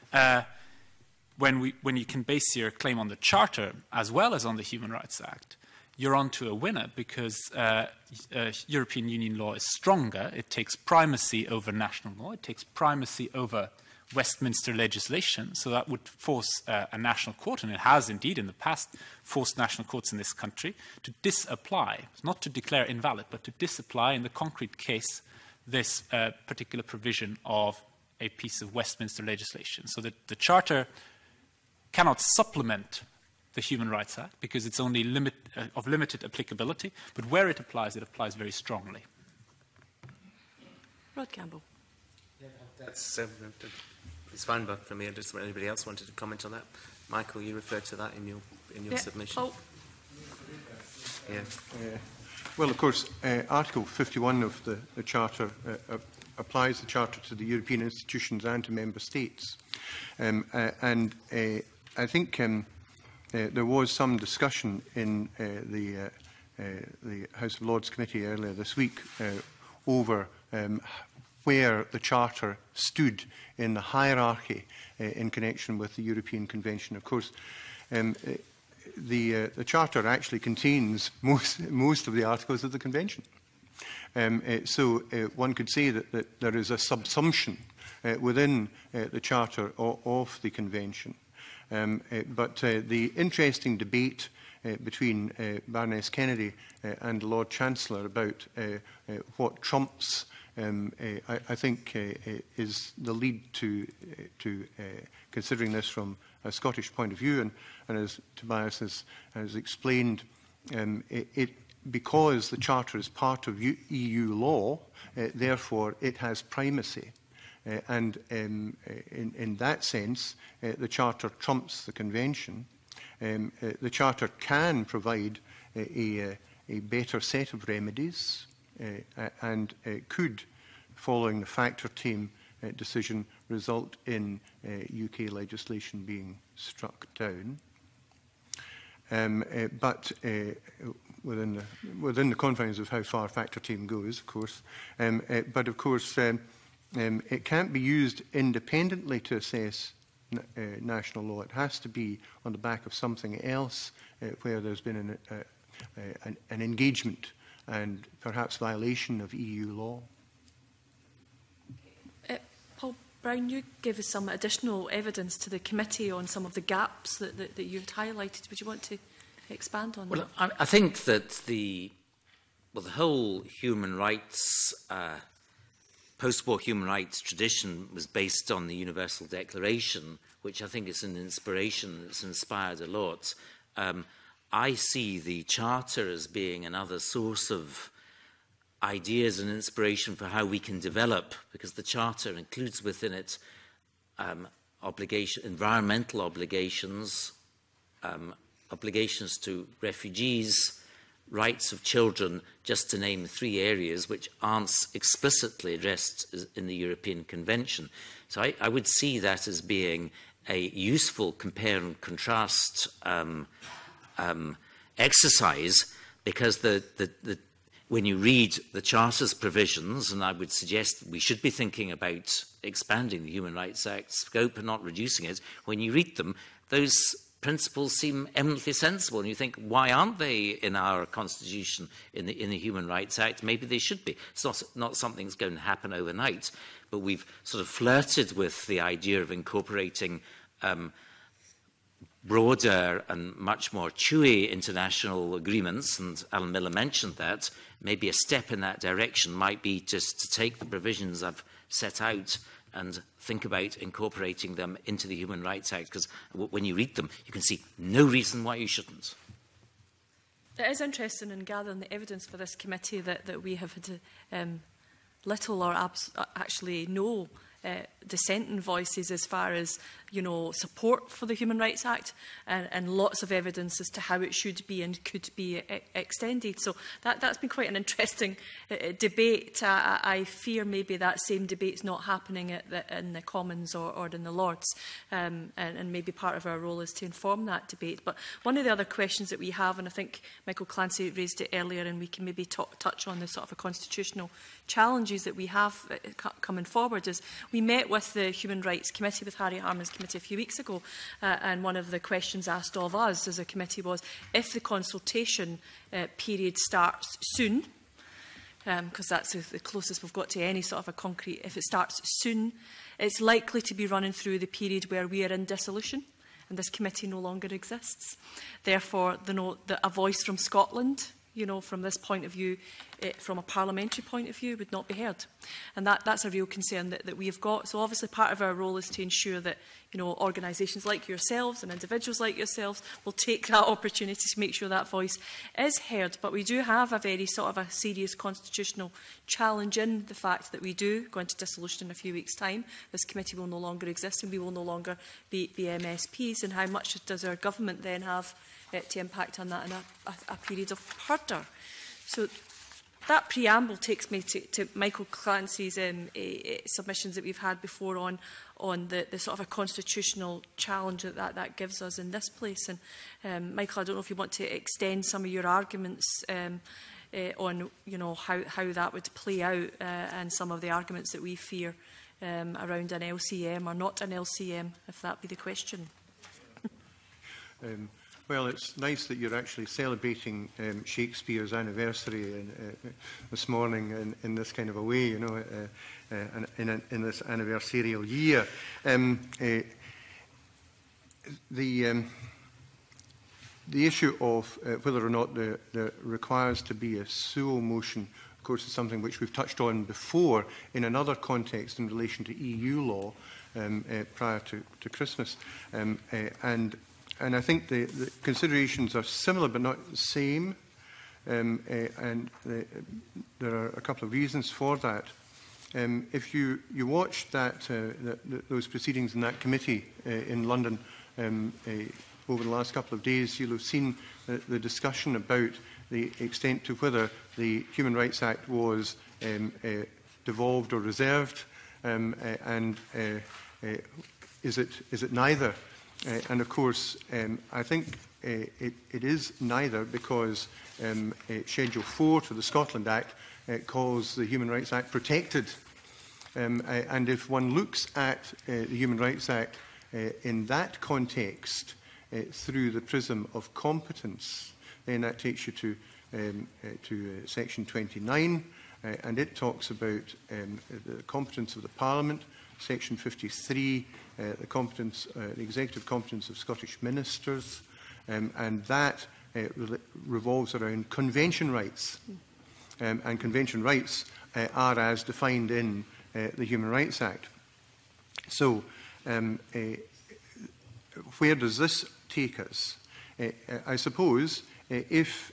When you can base your claim on the Charter as well as on the Human Rights Act, you're on to a winner because European Union law is stronger. It takes primacy over national law. It takes primacy over Westminster legislation. So that would force a national court, and it has indeed in the past forced national courts in this country to disapply, not to declare invalid, but to disapply in the concrete case this particular provision of a piece of Westminster legislation. So that the Charter cannot supplement the Human Rights Act because it's only of limited applicability, but where it applies very strongly. Rod Campbell. Yeah, that's it's fine, but for me, I just anybody else wanted to comment on that. Michael, you referred to that in your submission. Oh. Yeah. Well, of course, Article 51 of the Charter applies the Charter to the European institutions and to Member States. And I think there was some discussion in the House of Lords Committee earlier this week over where the Charter stood in the hierarchy in connection with the European Convention. Of course, the Charter actually contains most of the articles of the Convention. So one could say that there is a subsumption within the Charter of the Convention. But the interesting debate between Baroness Kennedy and the Lord Chancellor about what trumps, I think, is the lead to considering this from a Scottish point of view. And as Tobias has explained, because the Charter is part of EU law, therefore it has primacy. And in that sense, the Charter trumps the Convention. The Charter can provide a better set of remedies and could, following the factor team decision, result in UK legislation being struck down. But within the confines of how far factor team goes, of course. But of course, it can't be used independently to assess national law. It has to be on the back of something else where there's been an engagement and perhaps violation of EU law. Paul Brown, you gave us some additional evidence to the committee on some of the gaps that you've highlighted. Would you want to expand on that? Well, I think that the whole human rights, post-war human rights tradition was based on the Universal Declaration, which I think is an inspiration that's inspired a lot. I see the Charter as being another source of ideas and inspiration for how we can develop, because the Charter includes within it environmental obligations, obligations to refugees, rights of children, just to name 3 areas which aren't explicitly addressed in the European Convention. So I would see that as being a useful compare and contrast exercise, because when you read the Charter's provisions, and I would suggest we should be thinking about expanding the Human Rights Act scope and not reducing it, when you read them, those principles seem eminently sensible, and you think, why aren't they in our Constitution, in the Human Rights Act? Maybe they should be. It's not something that's going to happen overnight, but we've sort of flirted with the idea of incorporating broader and much more chewy international agreements, and Alan Miller mentioned that. Maybe a step in that direction might be just to take the provisions I've set out and think about incorporating them into the Human Rights Act, because when you read them, you can see no reason why you shouldn't. It is interesting in gathering the evidence for this committee that we have had little or actually no dissenting voices as far as, you know, support for the Human Rights Act, and lots of evidence as to how it should be and could be extended. So that's been quite an interesting debate. I fear maybe that same debate's not happening in the Commons or in the Lords, and maybe part of our role is to inform that debate. But one of the other questions that we have, and I think Michael Clancy raised it earlier, and we can maybe touch on the sort of a constitutional challenges that we have coming forward, is we met with the Human Rights Committee, with Harry Harman's committee a few weeks ago, and one of the questions asked of us as a committee was, if the consultation period starts soon, because that's the closest we've got to any sort of a concrete, if it starts soon, it's likely to be running through the period where we are in dissolution and this committee no longer exists. Therefore, a voice from Scotland, you know, from this point of view, from a parliamentary point of view, would not be heard. And that's a real concern that we have got. So obviously part of our role is to ensure that, you know, organisations like yourselves and individuals like yourselves will take that opportunity to make sure that voice is heard. But we do have a very sort of a serious constitutional challenge in the fact that we do go into dissolution in a few weeks' time. This committee will no longer exist and we will no longer be MSPs. And how much does our government then have to impact on that in a period of purder? So that preamble takes me to Michael Clancy's submissions that we've had before on the sort of a constitutional challenge that gives us in this place. And Michael, I don't know if you want to extend some of your arguments on, you know, how that would play out, and some of the arguments that we fear around an LCM or not an LCM, if that be the question. Well, it's nice that you're actually celebrating Shakespeare's anniversary this morning in this kind of a way, you know, in this anniversarial year. The issue of whether or not there requires to be a SUO motion, of course, is something which we've touched on before in another context in relation to EU law prior to Christmas. And I think the considerations are similar but not the same, and there are a couple of reasons for that. If you watched those proceedings in that committee in London over the last couple of days, you'll have seen the discussion about the extent to whether the Human Rights Act was devolved or reserved, and is it neither? And of course, I think it is neither, because Schedule 4 to the Scotland Act calls the Human Rights Act protected. And if one looks at the Human Rights Act in that context through the prism of competence, then that takes you to Section 29, and it talks about the competence of the Parliament. Section 53, the executive competence of Scottish ministers, and that revolves around convention rights. And convention rights are as defined in the Human Rights Act. So, where does this take us? I suppose if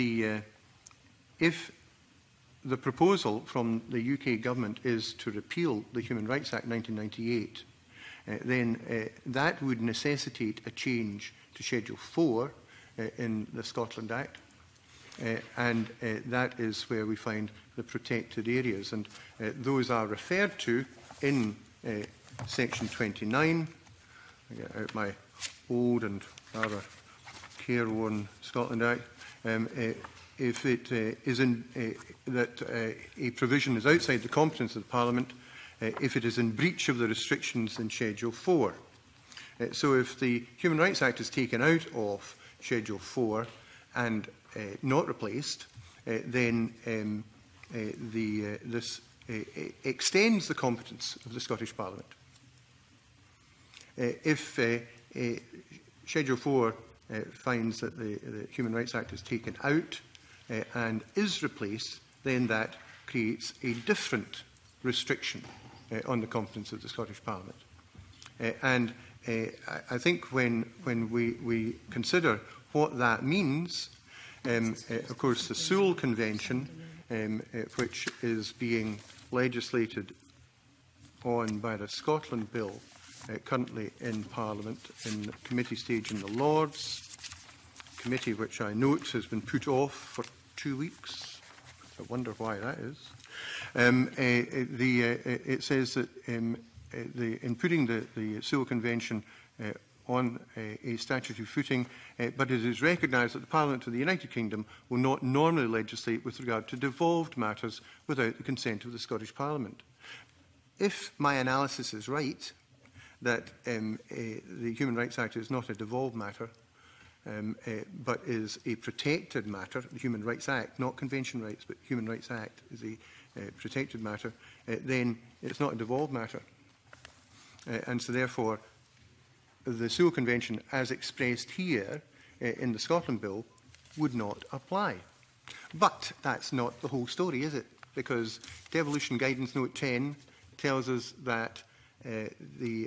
the proposal from the UK government is to repeal the Human Rights Act 1998, then that would necessitate a change to Schedule 4 in the Scotland Act, and that is where we find the protected areas, and those are referred to in Section 29. I get out my old and rather careworn Scotland Act. If it is that a provision is outside the competence of the Parliament, if it is in breach of the restrictions in Schedule 4. So if the Human Rights Act is taken out of Schedule 4 and not replaced, then this extends the competence of the Scottish Parliament. If Schedule 4 finds that the Human Rights Act is taken out and is replaced, then that creates a different restriction on the competence of the Scottish Parliament. I think when we consider what that means, of course, the Sewell Convention, which is being legislated on by the Scotland Bill, currently in Parliament, in committee stage in the Lords, committee which I note has been put off for 2 weeks. I wonder why that is. It says that in putting the Sewell Convention on a statutory footing, but it is recognised that the Parliament of the United Kingdom will not normally legislate with regard to devolved matters without the consent of the Scottish Parliament. If my analysis is right, that the Human Rights Act is not a devolved matter, but is a protected matter, the Human Rights Act, not Convention Rights, but Human Rights Act is a protected matter, then it's not a devolved matter. And so therefore, the Sewell Convention, as expressed here in the Scotland Bill, would not apply. But that's not the whole story, is it? Because Devolution Guidance Note 10 tells us that the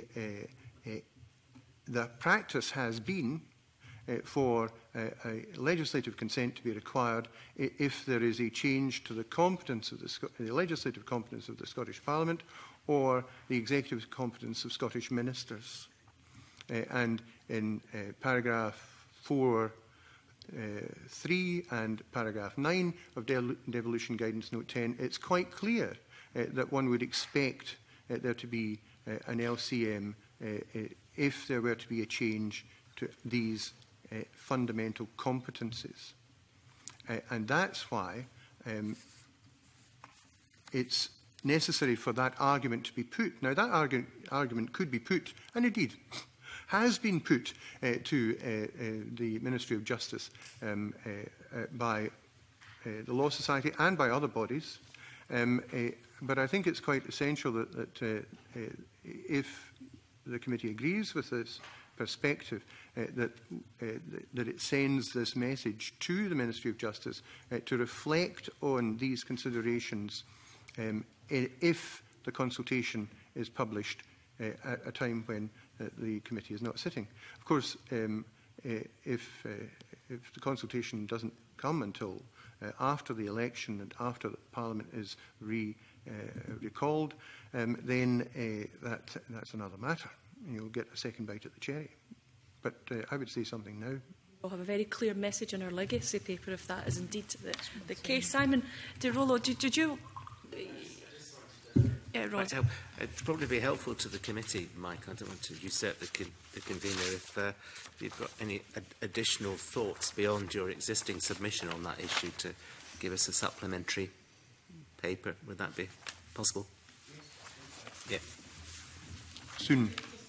practice has been for a legislative consent to be required if there is a change to the competence of the legislative competence of the Scottish Parliament or the executive competence of Scottish ministers. And in paragraph 4(3) and paragraph 9 of Devolution Guidance Note 10, it's quite clear that one would expect there to be an LCM if there were to be a change to these fundamental competences. And that's why it's necessary for that argument to be put. Now, that argument could be put, and indeed has been put to the Ministry of Justice by the Law Society and by other bodies. But I think it's quite essential that if the committee agrees with this perspective, that it sends this message to the Ministry of Justice to reflect on these considerations if the consultation is published at a time when the committee is not sitting. Of course, if the consultation doesn't come until after the election and after Parliament is recalled, then that's another matter. You'll get a second bite at the cherry. But I would say something now. We'll have a very clear message in our legacy paper if that is indeed the case. Simon De Rollo, did you... Yeah, Rod. It'd probably be helpful to the committee, Mike. I don't want to usurp the convener. If you've got any additional thoughts beyond your existing submission on that issue to give us a supplementary paper, would that be possible? Yeah. Soon.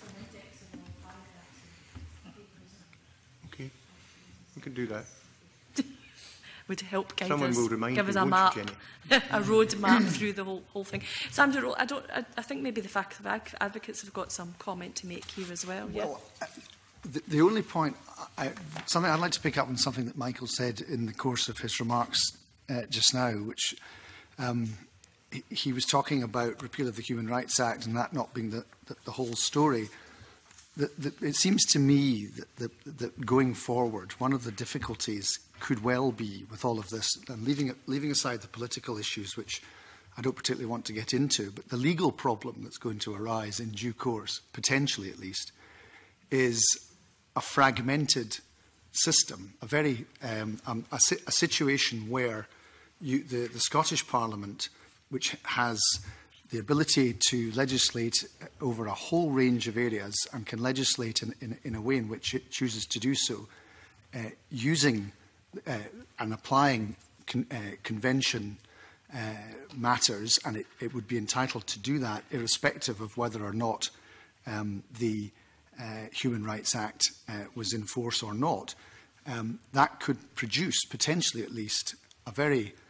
Okay, we can do that. Would help guide Someone us, will remind give us you, a map, you, a road map through the whole thing. Sam, I think maybe the fact that advocates have got some comment to make here as well. Well, the only point, something I'd like to pick up on something that Michael said in the course of his remarks just now, which he was talking about repeal of the Human Rights Act and that not being the whole story. It seems to me that going forward, one of the difficulties could well be with all of this, and leaving aside the political issues, which I don't particularly want to get into, but the legal problem that's going to arise in due course, potentially at least, is a fragmented system, a very a situation where the Scottish Parliament, which has the ability to legislate over a whole range of areas and can legislate in a way in which it chooses to do so, using and applying convention matters, and it would be entitled to do that irrespective of whether or not the Human Rights Act was in force or not. That could produce, potentially at least, a very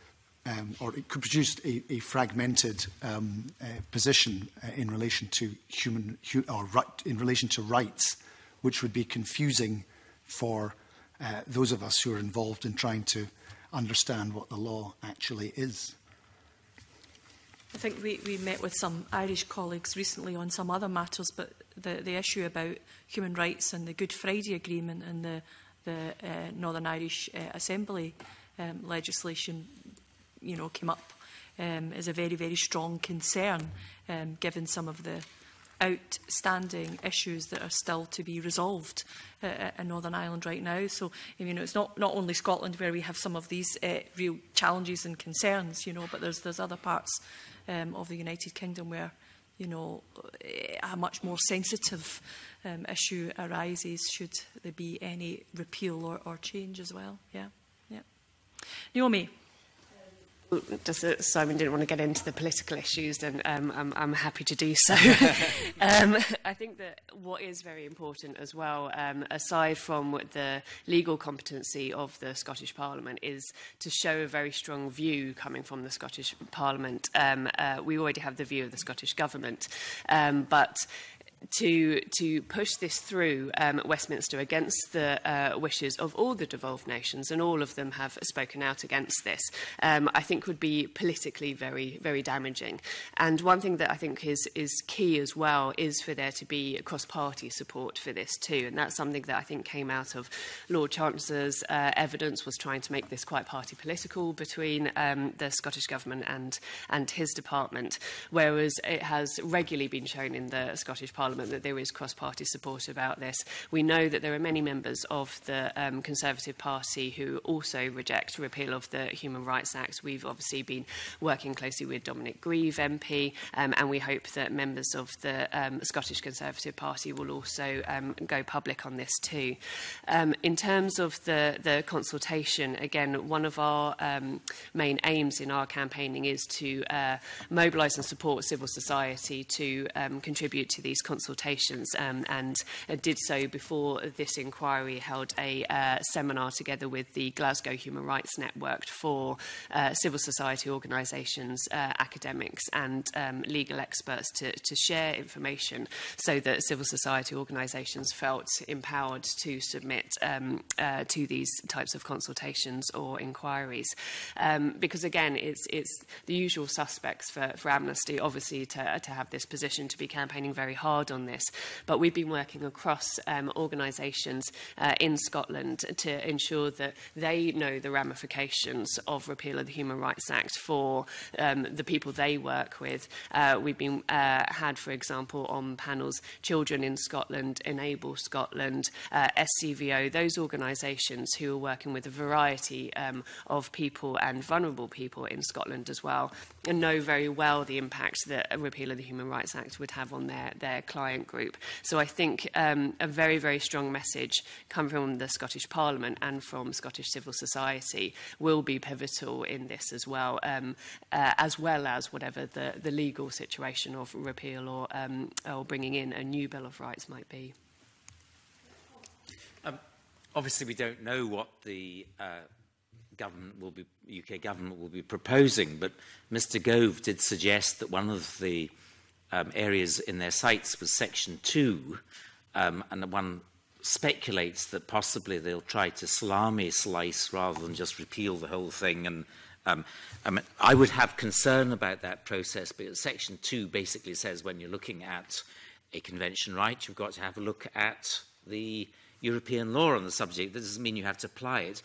or it could produce a fragmented position in relation to in relation to rights, which would be confusing for those of us who are involved in trying to understand what the law actually is. I think we met with some Irish colleagues recently on some other matters, but the issue about human rights and the Good Friday Agreement and the Northern Irish Assembly legislation, came up as a very, very strong concern, given some of the outstanding issues that are still to be resolved in Northern Ireland right now. So, it's not only Scotland where we have some of these real challenges and concerns, but there's other parts of the United Kingdom where, a much more sensitive issue arises should there be any repeal or change as well. Yeah. Naomi. Just Simon didn't want to get into the political issues, and I'm happy to do so. I think that what is very important as well, aside from the legal competency of the Scottish Parliament, is to show a very strong view coming from the Scottish Parliament. We already have the view of the Scottish Government, but to push this through Westminster against the wishes of all the devolved nations, and all of them have spoken out against this, I think would be politically very, very damaging. And one thing that I think is key as well is for there to be cross-party support for this too. And that's something that I think came out of Lord Chancellor's evidence, was trying to make this quite party political between the Scottish Government and his department, whereas it has regularly been shown in the Scottish Parliament that there is cross-party support about this. We know that there are many members of the Conservative Party who also reject repeal of the Human Rights Act. We've obviously been working closely with Dominic Grieve MP, and we hope that members of the Scottish Conservative Party will also go public on this too. In terms of the consultation, again, one of our main aims in our campaigning is to mobilise and support civil society to contribute to these consultations, and did so before this inquiry, held a seminar together with the Glasgow Human Rights Network for civil society organisations, academics and legal experts to share information so that civil society organisations felt empowered to submit to these types of consultations or inquiries. Because again, it's the usual suspects for Amnesty, obviously, to have this position, to be campaigning very hard on this, but we've been working across organisations in Scotland to ensure that they know the ramifications of repeal of the Human Rights Act for the people they work with. We've been had, for example, on panels Children in Scotland, Enable Scotland, SCVO, those organisations who are working with a variety of people and vulnerable people in Scotland as well, and know very well the impact that a repeal of the Human Rights Act would have on their client group. So I think a very, very strong message coming from the Scottish Parliament and from Scottish civil society will be pivotal in this as well as whatever the legal situation of repeal or bringing in a new Bill of Rights might be. Obviously, we don't know what the UK government will be proposing, but Mr. Gove did suggest that one of the areas in their sights was Section 2, and one speculates that possibly they'll try to salami slice rather than just repeal the whole thing. And I would have concern about that process, because Section 2 basically says when you're looking at a convention right, you've got to have a look at the European law on the subject. That doesn't mean you have to apply it.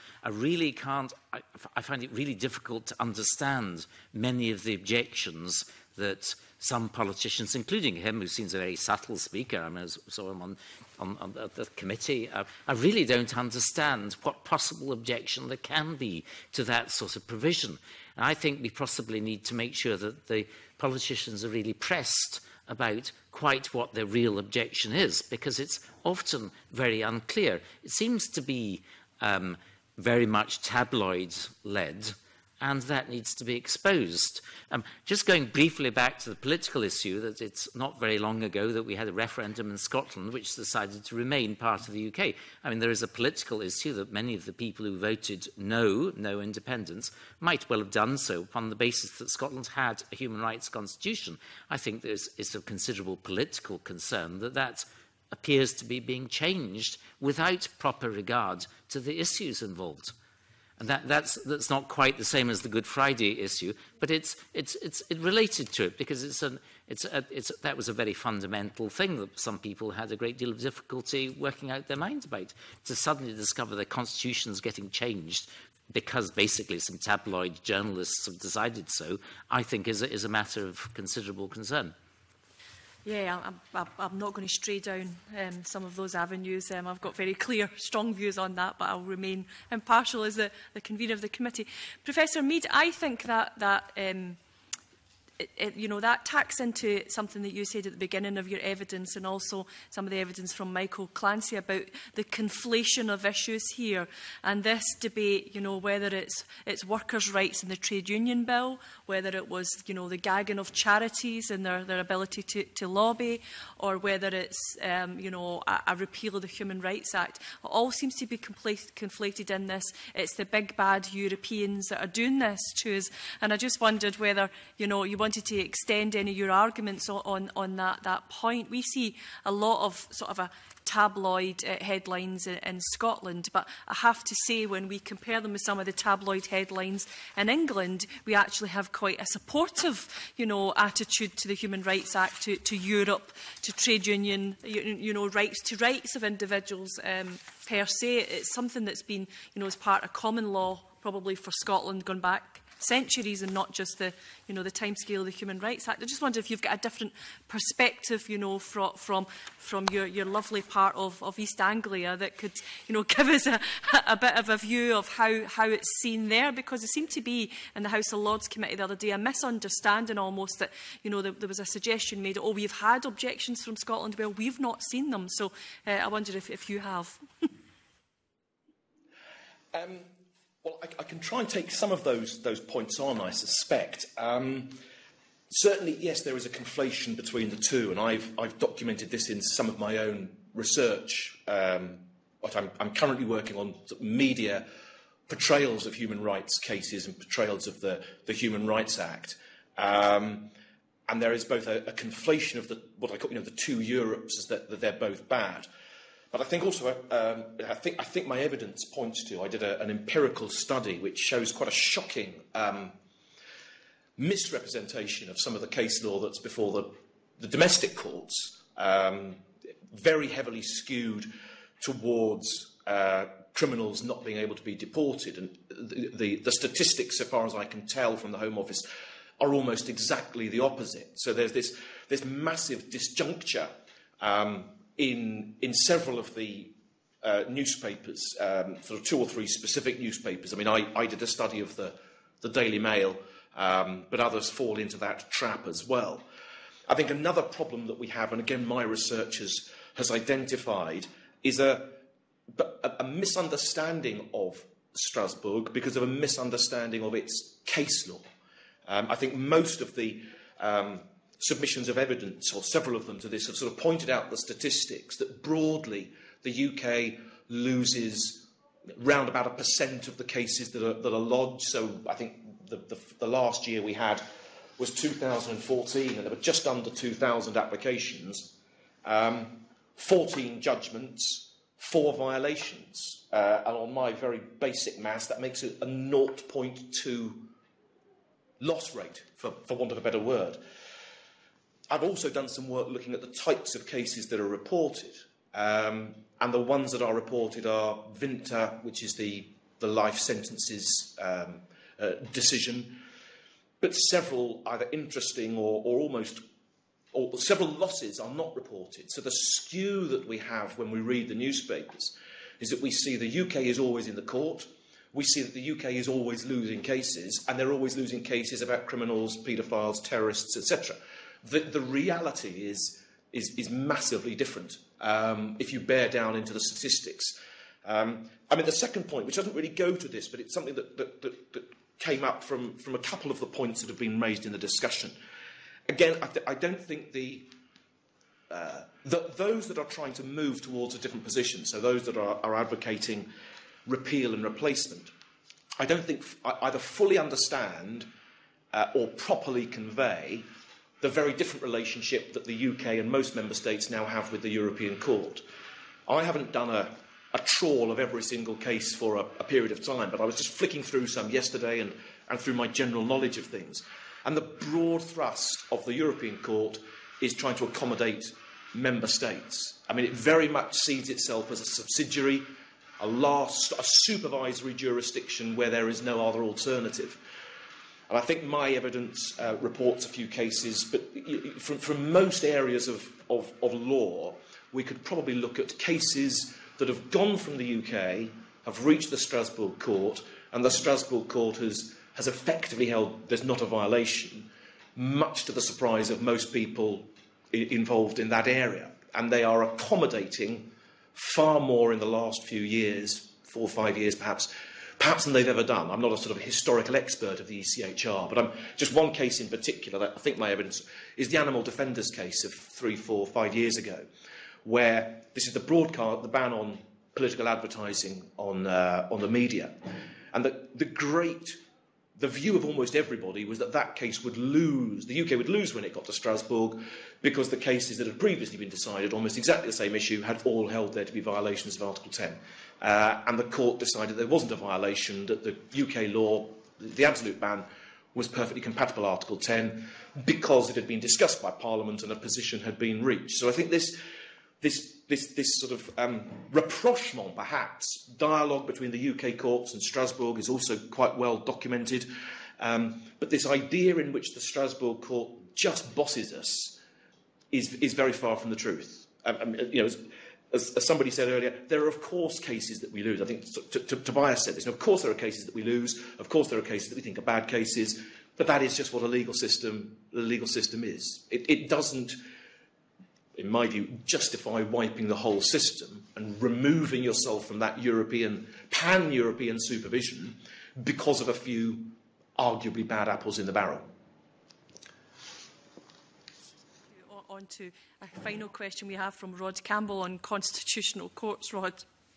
I find it really difficult to understand many of the objections that some politicians, including him, who seems a very subtle speaker, I saw him on the committee, I really don't understand what possible objection there can be to that sort of provision. And I think we possibly need to make sure that the politicians are really pressed about quite what their real objection is, because it's often very unclear. It seems to be very much tabloid-led, and that needs to be exposed. Just going briefly back to the political issue, that it's not very long ago that we had a referendum in Scotland which decided to remain part of the UK. I mean, there is a political issue that many of the people who voted no independence, might well have done so upon the basis that Scotland had a human rights constitution. I think it's of considerable political concern that that appears to be being changed without proper regard to the issues involved. And that's not quite the same as the Good Friday issue, but it's related to it, because that was a very fundamental thing that some people had a great deal of difficulty working out their minds about. To suddenly discover the constitution's getting changed because basically some tabloid journalists have decided so, I think is a matter of considerable concern. Yeah, I'm not going to stray down some of those avenues. I've got very clear, strong views on that, but I'll remain impartial as the convener of the committee. Professor Mead, I think that you know, that tacks into something that you said at the beginning of your evidence, and also some of the evidence from Michael Clancy about the conflation of issues here, and this debate, you know, whether it's workers' rights in the trade union bill, whether it was, you know, the gagging of charities and their ability to lobby, or whether it's you know, a repeal of the Human Rights Act. It all seems to be conflated in this. It's the big bad Europeans that are doing this to us, and I just wondered whether, you know, you wanted to extend any of your arguments on that point. We see a lot of sort of a tabloid headlines in Scotland, but I have to say, when we compare them with some of the tabloid headlines in England, we actually have quite a supportive, you know, attitude to the Human Rights Act, to Europe, to trade union, you know, rights of individuals per se. It's something that's been, you know, as part of common law probably for Scotland going back centuries, and not just the, you know, the timescale of the Human Rights Act. I just wonder if you've got a different perspective, you know, from your lovely part of East Anglia that could, you know, give us a bit of a view of how it's seen there, because it seemed to be in the House of Lords Committee the other day a misunderstanding almost that, you know, there was a suggestion made, oh, we've had objections from Scotland. Well, we've not seen them. So I wonder if you have. Well, I can try and take some of those points on, I suspect. Certainly, yes, there is a conflation between the two, and I've documented this in some of my own research. But I'm currently working on media portrayals of human rights cases and portrayals of the Human Rights Act. And there is both a conflation of what I call, you know, the two Europes, as that they're both bad. But I think also, I think my evidence points to, I did an empirical study which shows quite a shocking misrepresentation of some of the case law that's before the domestic courts, very heavily skewed towards criminals not being able to be deported. And the statistics, so far as I can tell from the Home Office, are almost exactly the opposite. So there's this massive disjuncture in several of the newspapers, sort of 2 or 3 specific newspapers. I mean, I did a study of the Daily Mail, but others fall into that trap as well. I think another problem that we have, and again my research has identified, is a misunderstanding of Strasbourg because of a misunderstanding of its case law. I think most of the submissions of evidence, or several of them to this, have sort of pointed out the statistics that broadly the UK loses round about 1% of the cases that are lodged. So I think the last year we had was 2014, and there were just under 2,000 applications, 14 judgments, 4 violations. And on my very basic maths, that makes it a 0.2 loss rate, for want of a better word. I've also done some work looking at the types of cases that are reported. And the ones that are reported are Vinta, which is the life sentences decision, but several either interesting or several losses are not reported. So the skew that we have when we read the newspapers is that we see the UK is always in the court, we see that the UK is always losing cases, and they're always losing cases about criminals, paedophiles, terrorists, etc. The reality is massively different if you bear down into the statistics. I mean, the second point, which doesn't really go to this, but it's something that came up from a couple of the points that have been raised in the discussion. Again, I don't think those that are trying to move towards a different position, so those that are advocating repeal and replacement, I don't think either fully understand or properly convey the very different relationship that the UK and most member states now have with the European Court. I haven't done a trawl of every single case for a period of time, but I was just flicking through some yesterday and through my general knowledge of things. And the broad thrust of the European Court is trying to accommodate member states. I mean, it very much sees itself as a subsidiary, a supervisory jurisdiction where there is no other alternative. And I think my evidence reports a few cases, but from most areas of law, we could probably look at cases that have gone from the UK, have reached the Strasbourg Court, and the Strasbourg Court has effectively held there's not a violation, much to the surprise of most people involved in that area. And they are accommodating far more in the last few years, 4 or 5 years perhaps than they've ever done. I'm not a sort of historical expert of the ECHR, but just one case in particular that I think my evidence is the animal defenders case of 3, 4, 5 years ago, where this is the ban on political advertising on the media. And the view of almost everybody was that case would lose, the UK would lose when it got to Strasbourg, because the cases that had previously been decided, almost exactly the same issue, had all held there to be violations of Article 10. And the court decided there wasn't a violation, that the UK law, the absolute ban, was perfectly compatible with Article 10 because it had been discussed by Parliament and a position had been reached. So I think this sort of rapprochement, perhaps, dialogue between the UK courts and Strasbourg is also quite well documented. But this idea in which the Strasbourg court just bosses us is very far from the truth. As somebody said earlier, there are of course cases that we lose. I think Tobias said this. And of course there are cases that we lose. Of course there are cases that we think are bad cases. But that is just what the legal system is. It doesn't, in my view, justify wiping the whole system and removing yourself from that pan-European supervision because of a few arguably bad apples in the barrel. On to a final question we have from Rod Campbell on constitutional courts. Rod.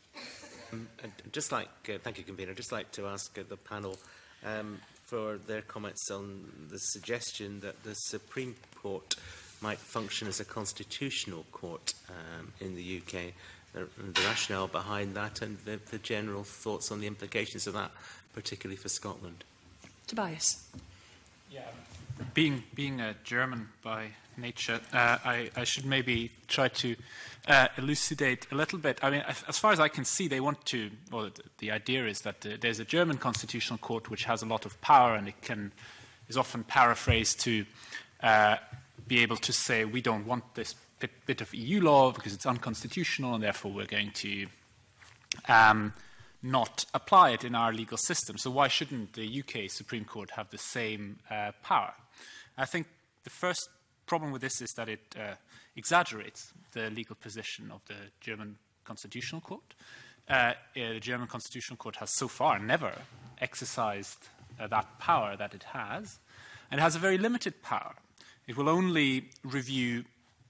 Thank you, Convener. I'd just like to ask the panel for their comments on the suggestion that the Supreme Court might function as a constitutional court in the UK, the rationale behind that and the general thoughts on the implications of that, particularly for Scotland. Tobias. Yeah. Being a German by nature, I should maybe try to elucidate a little bit. I mean, as far as I can see, they want to, or the idea is that there's a German constitutional court which has a lot of power, and it is often paraphrased to be able to say, we don't want this bit of EU law because it's unconstitutional, and therefore we're going to not apply it in our legal system. So why shouldn't the UK Supreme Court have the same power? I think the first problem with this is that it exaggerates the legal position of the German Constitutional Court. The German Constitutional Court has so far never exercised that power that it has, and it has a very limited power. It will only review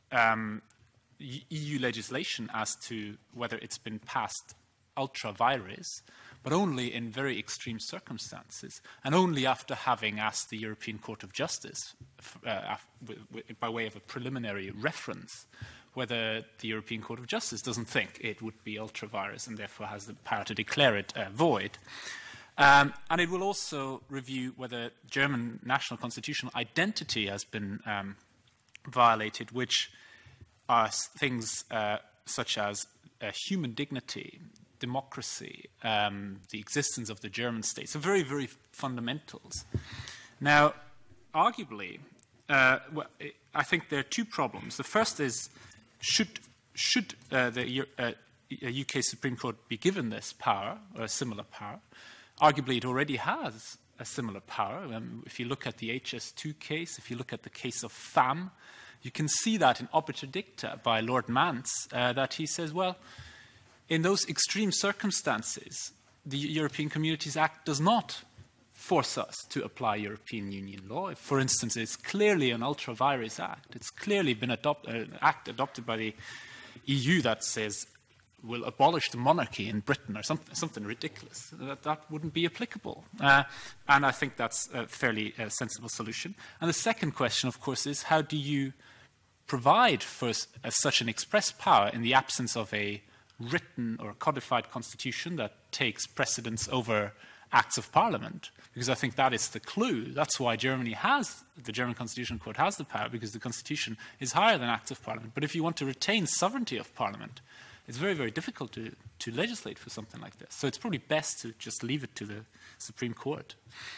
EU legislation as to whether it's been passed ultra vires, but only in very extreme circumstances, and only after having asked the European Court of Justice, by way of a preliminary reference, whether the European Court of Justice doesn't think it would be ultra vires and therefore has the power to declare it void. And it will also review whether German national constitutional identity has been violated, which are things such as human dignity, democracy, the existence of the German state. So very, very fundamentals. Now, arguably, I think there are two problems. The first is, should the UK Supreme Court be given this power, or a similar power? Arguably, it already has a similar power. If you look at the HS2 case, if you look at the case of FAM, you can see that in Obiter Dicta by Lord Mance, that he says, well, in those extreme circumstances, the European Communities Act does not force us to apply European Union law. If, for instance, it's clearly an ultra-virus act, it's clearly been an act adopted by the EU that says we'll abolish the monarchy in Britain or something ridiculous, that wouldn't be applicable. And I think that's a fairly sensible solution. And the second question, of course, is how do you provide for such an express power in the absence of a written or codified constitution that takes precedence over acts of parliament? Because I think that is the clue. That's why Germany has, the German Constitutional Court has the power, because the constitution is higher than acts of parliament. But if you want to retain sovereignty of parliament, it's very, very difficult to legislate for something like this. So it's probably best to just leave it to the Supreme Court.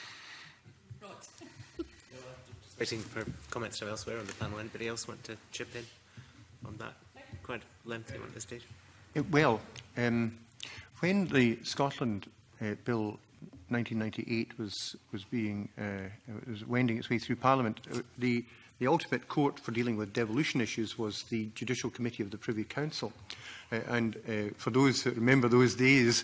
Waiting for comments from elsewhere on the panel. Anybody else want to chip in on that? Quite lengthy one at this stage. Well, when the Scotland Bill 1998 was wending its way through Parliament, the ultimate court for dealing with devolution issues was the Judicial Committee of the Privy Council. And for those that remember those days,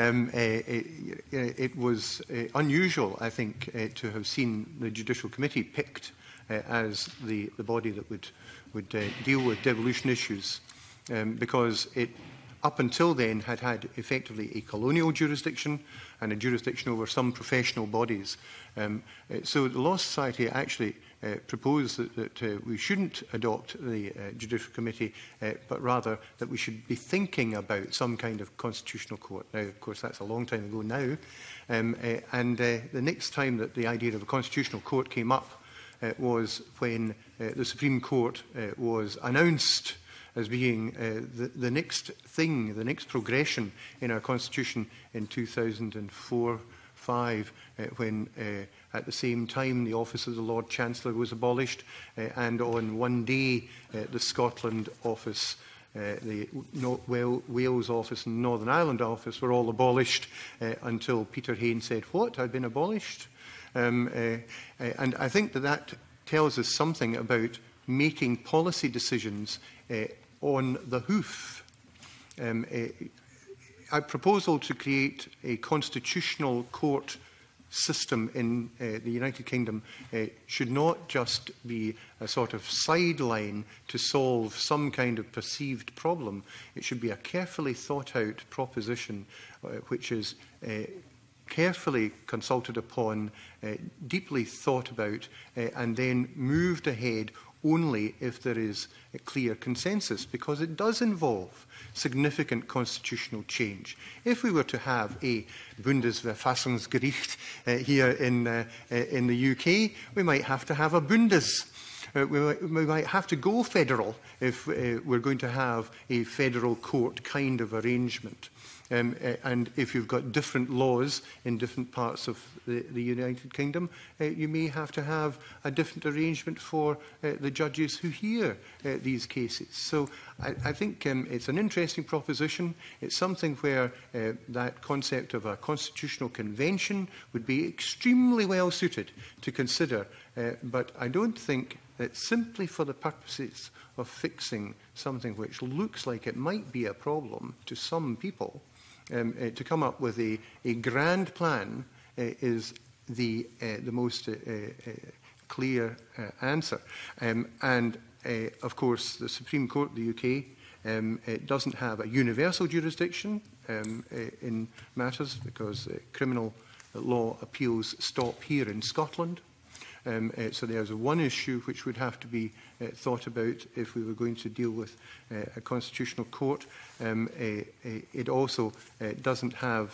it was unusual, I think, to have seen the Judicial Committee picked as the body that would deal with devolution issues, because it, up until then, had effectively a colonial jurisdiction and a jurisdiction over some professional bodies. So the Law Society actually proposed that we shouldn't adopt the Judicial Committee, but rather that we should be thinking about some kind of constitutional court. Now, of course, that's a long time ago now. And the next time that the idea of a constitutional court came up was when the Supreme Court was announced as being the next thing, the next progression in our Constitution in 2004-05, when at the same time the office of the Lord Chancellor was abolished, and on one day the Scotland office, the Wales office and Northern Ireland office were all abolished until Peter Hain said, "What? I've been abolished?" And I think that tells us something about making policy decisions on the hoof. A proposal to create a constitutional court system in the United Kingdom should not just be a sort of sideline to solve some kind of perceived problem. It should be a carefully thought out proposition which is carefully consulted upon, deeply thought about, and then moved ahead only if there is a clear consensus, because it does involve significant constitutional change. If we were to have a Bundesverfassungsgericht here in the UK, we might have to have a Bundes. We might have to go federal if we're going to have a federal court kind of arrangement. And if you've got different laws in different parts of the United Kingdom, you may have to have a different arrangement for the judges who hear these cases. So I think it's an interesting proposition. It's something where that concept of a constitutional convention would be extremely well suited to consider. But I don't think that simply for the purposes of fixing something which looks like it might be a problem to some people, to come up with a grand plan is the most clear answer. And of course, the Supreme Court of the UK doesn't have a universal jurisdiction in matters, because criminal law appeals stop here in Scotland. So there's one issue which would have to be thought about if we were going to deal with a constitutional court. It also doesn't have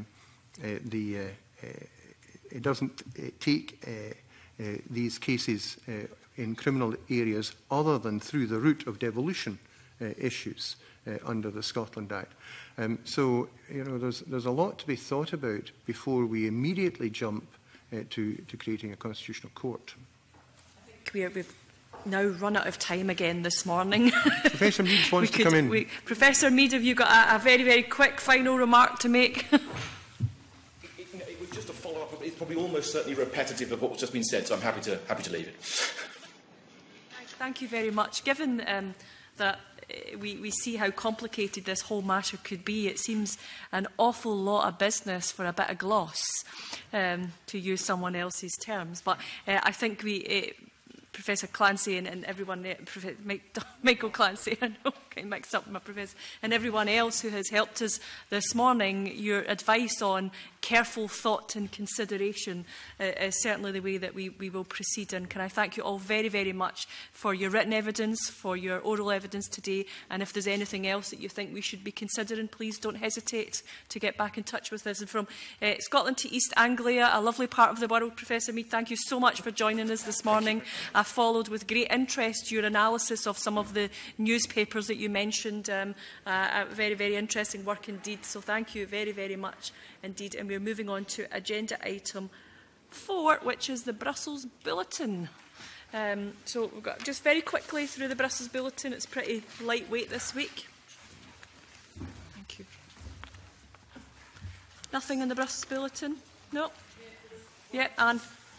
it doesn't take these cases in criminal areas other than through the route of devolution issues under the Scotland Act. So there's a lot to be thought about before we immediately jump to creating a constitutional court. I think we've now run out of time again this morning. Professor Mead wants to come in. Professor Mead, have you got a very, very quick final remark to make? It was just a follow-up. It's probably almost certainly repetitive of what's just been said, so I'm happy to leave it. Thank you very much. Given that we see how complicated this whole matter could be, it seems an awful lot of business for a bit of gloss. to use someone else's terms. But I think we... Professor Clancy and everyone, Michael Clancy, I know, I mixed up my professor, and everyone else who has helped us this morning, your advice on careful thought and consideration is certainly the way that we will proceed. And can I thank you all very, very much for your written evidence, for your oral evidence today, and if there's anything else that you think we should be considering, please don't hesitate to get back in touch with us. And from Scotland to East Anglia, a lovely part of the world, Professor Mead, thank you so much for joining us this morning. I followed with great interest your analysis of some of the newspapers that you mentioned. Very, very interesting work indeed. So thank you very, very much indeed. And we're moving on to agenda item 4, which is the Brussels Bulletin. So we've got just very quickly through the Brussels Bulletin. It's pretty lightweight this week. Thank you. Nothing in the Brussels Bulletin? No? Yeah, Anne.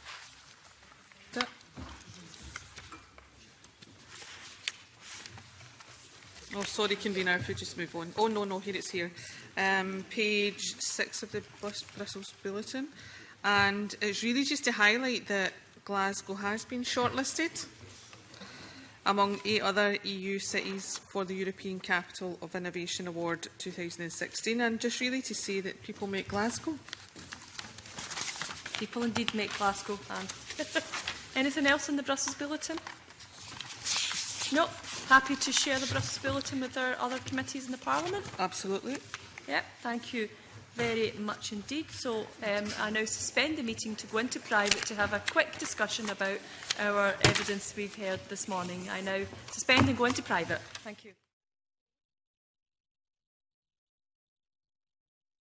Oh, sorry, convener, if we just move on. Oh, no, here it's here. Page 6 of the Brussels Bulletin. And it's really just to highlight that Glasgow has been shortlisted among 8 other EU cities for the European Capital of Innovation Award 2016. And just really to say that people make Glasgow. People indeed make Glasgow. Anything else in the Brussels Bulletin? No. Happy to share the Brussels Bulletin with our other committees in the Parliament? Absolutely. Yeah, thank you very much indeed. So I now suspend the meeting to go into private to have a quick discussion about our evidence we've heard this morning. I now suspend and go into private. Thank you.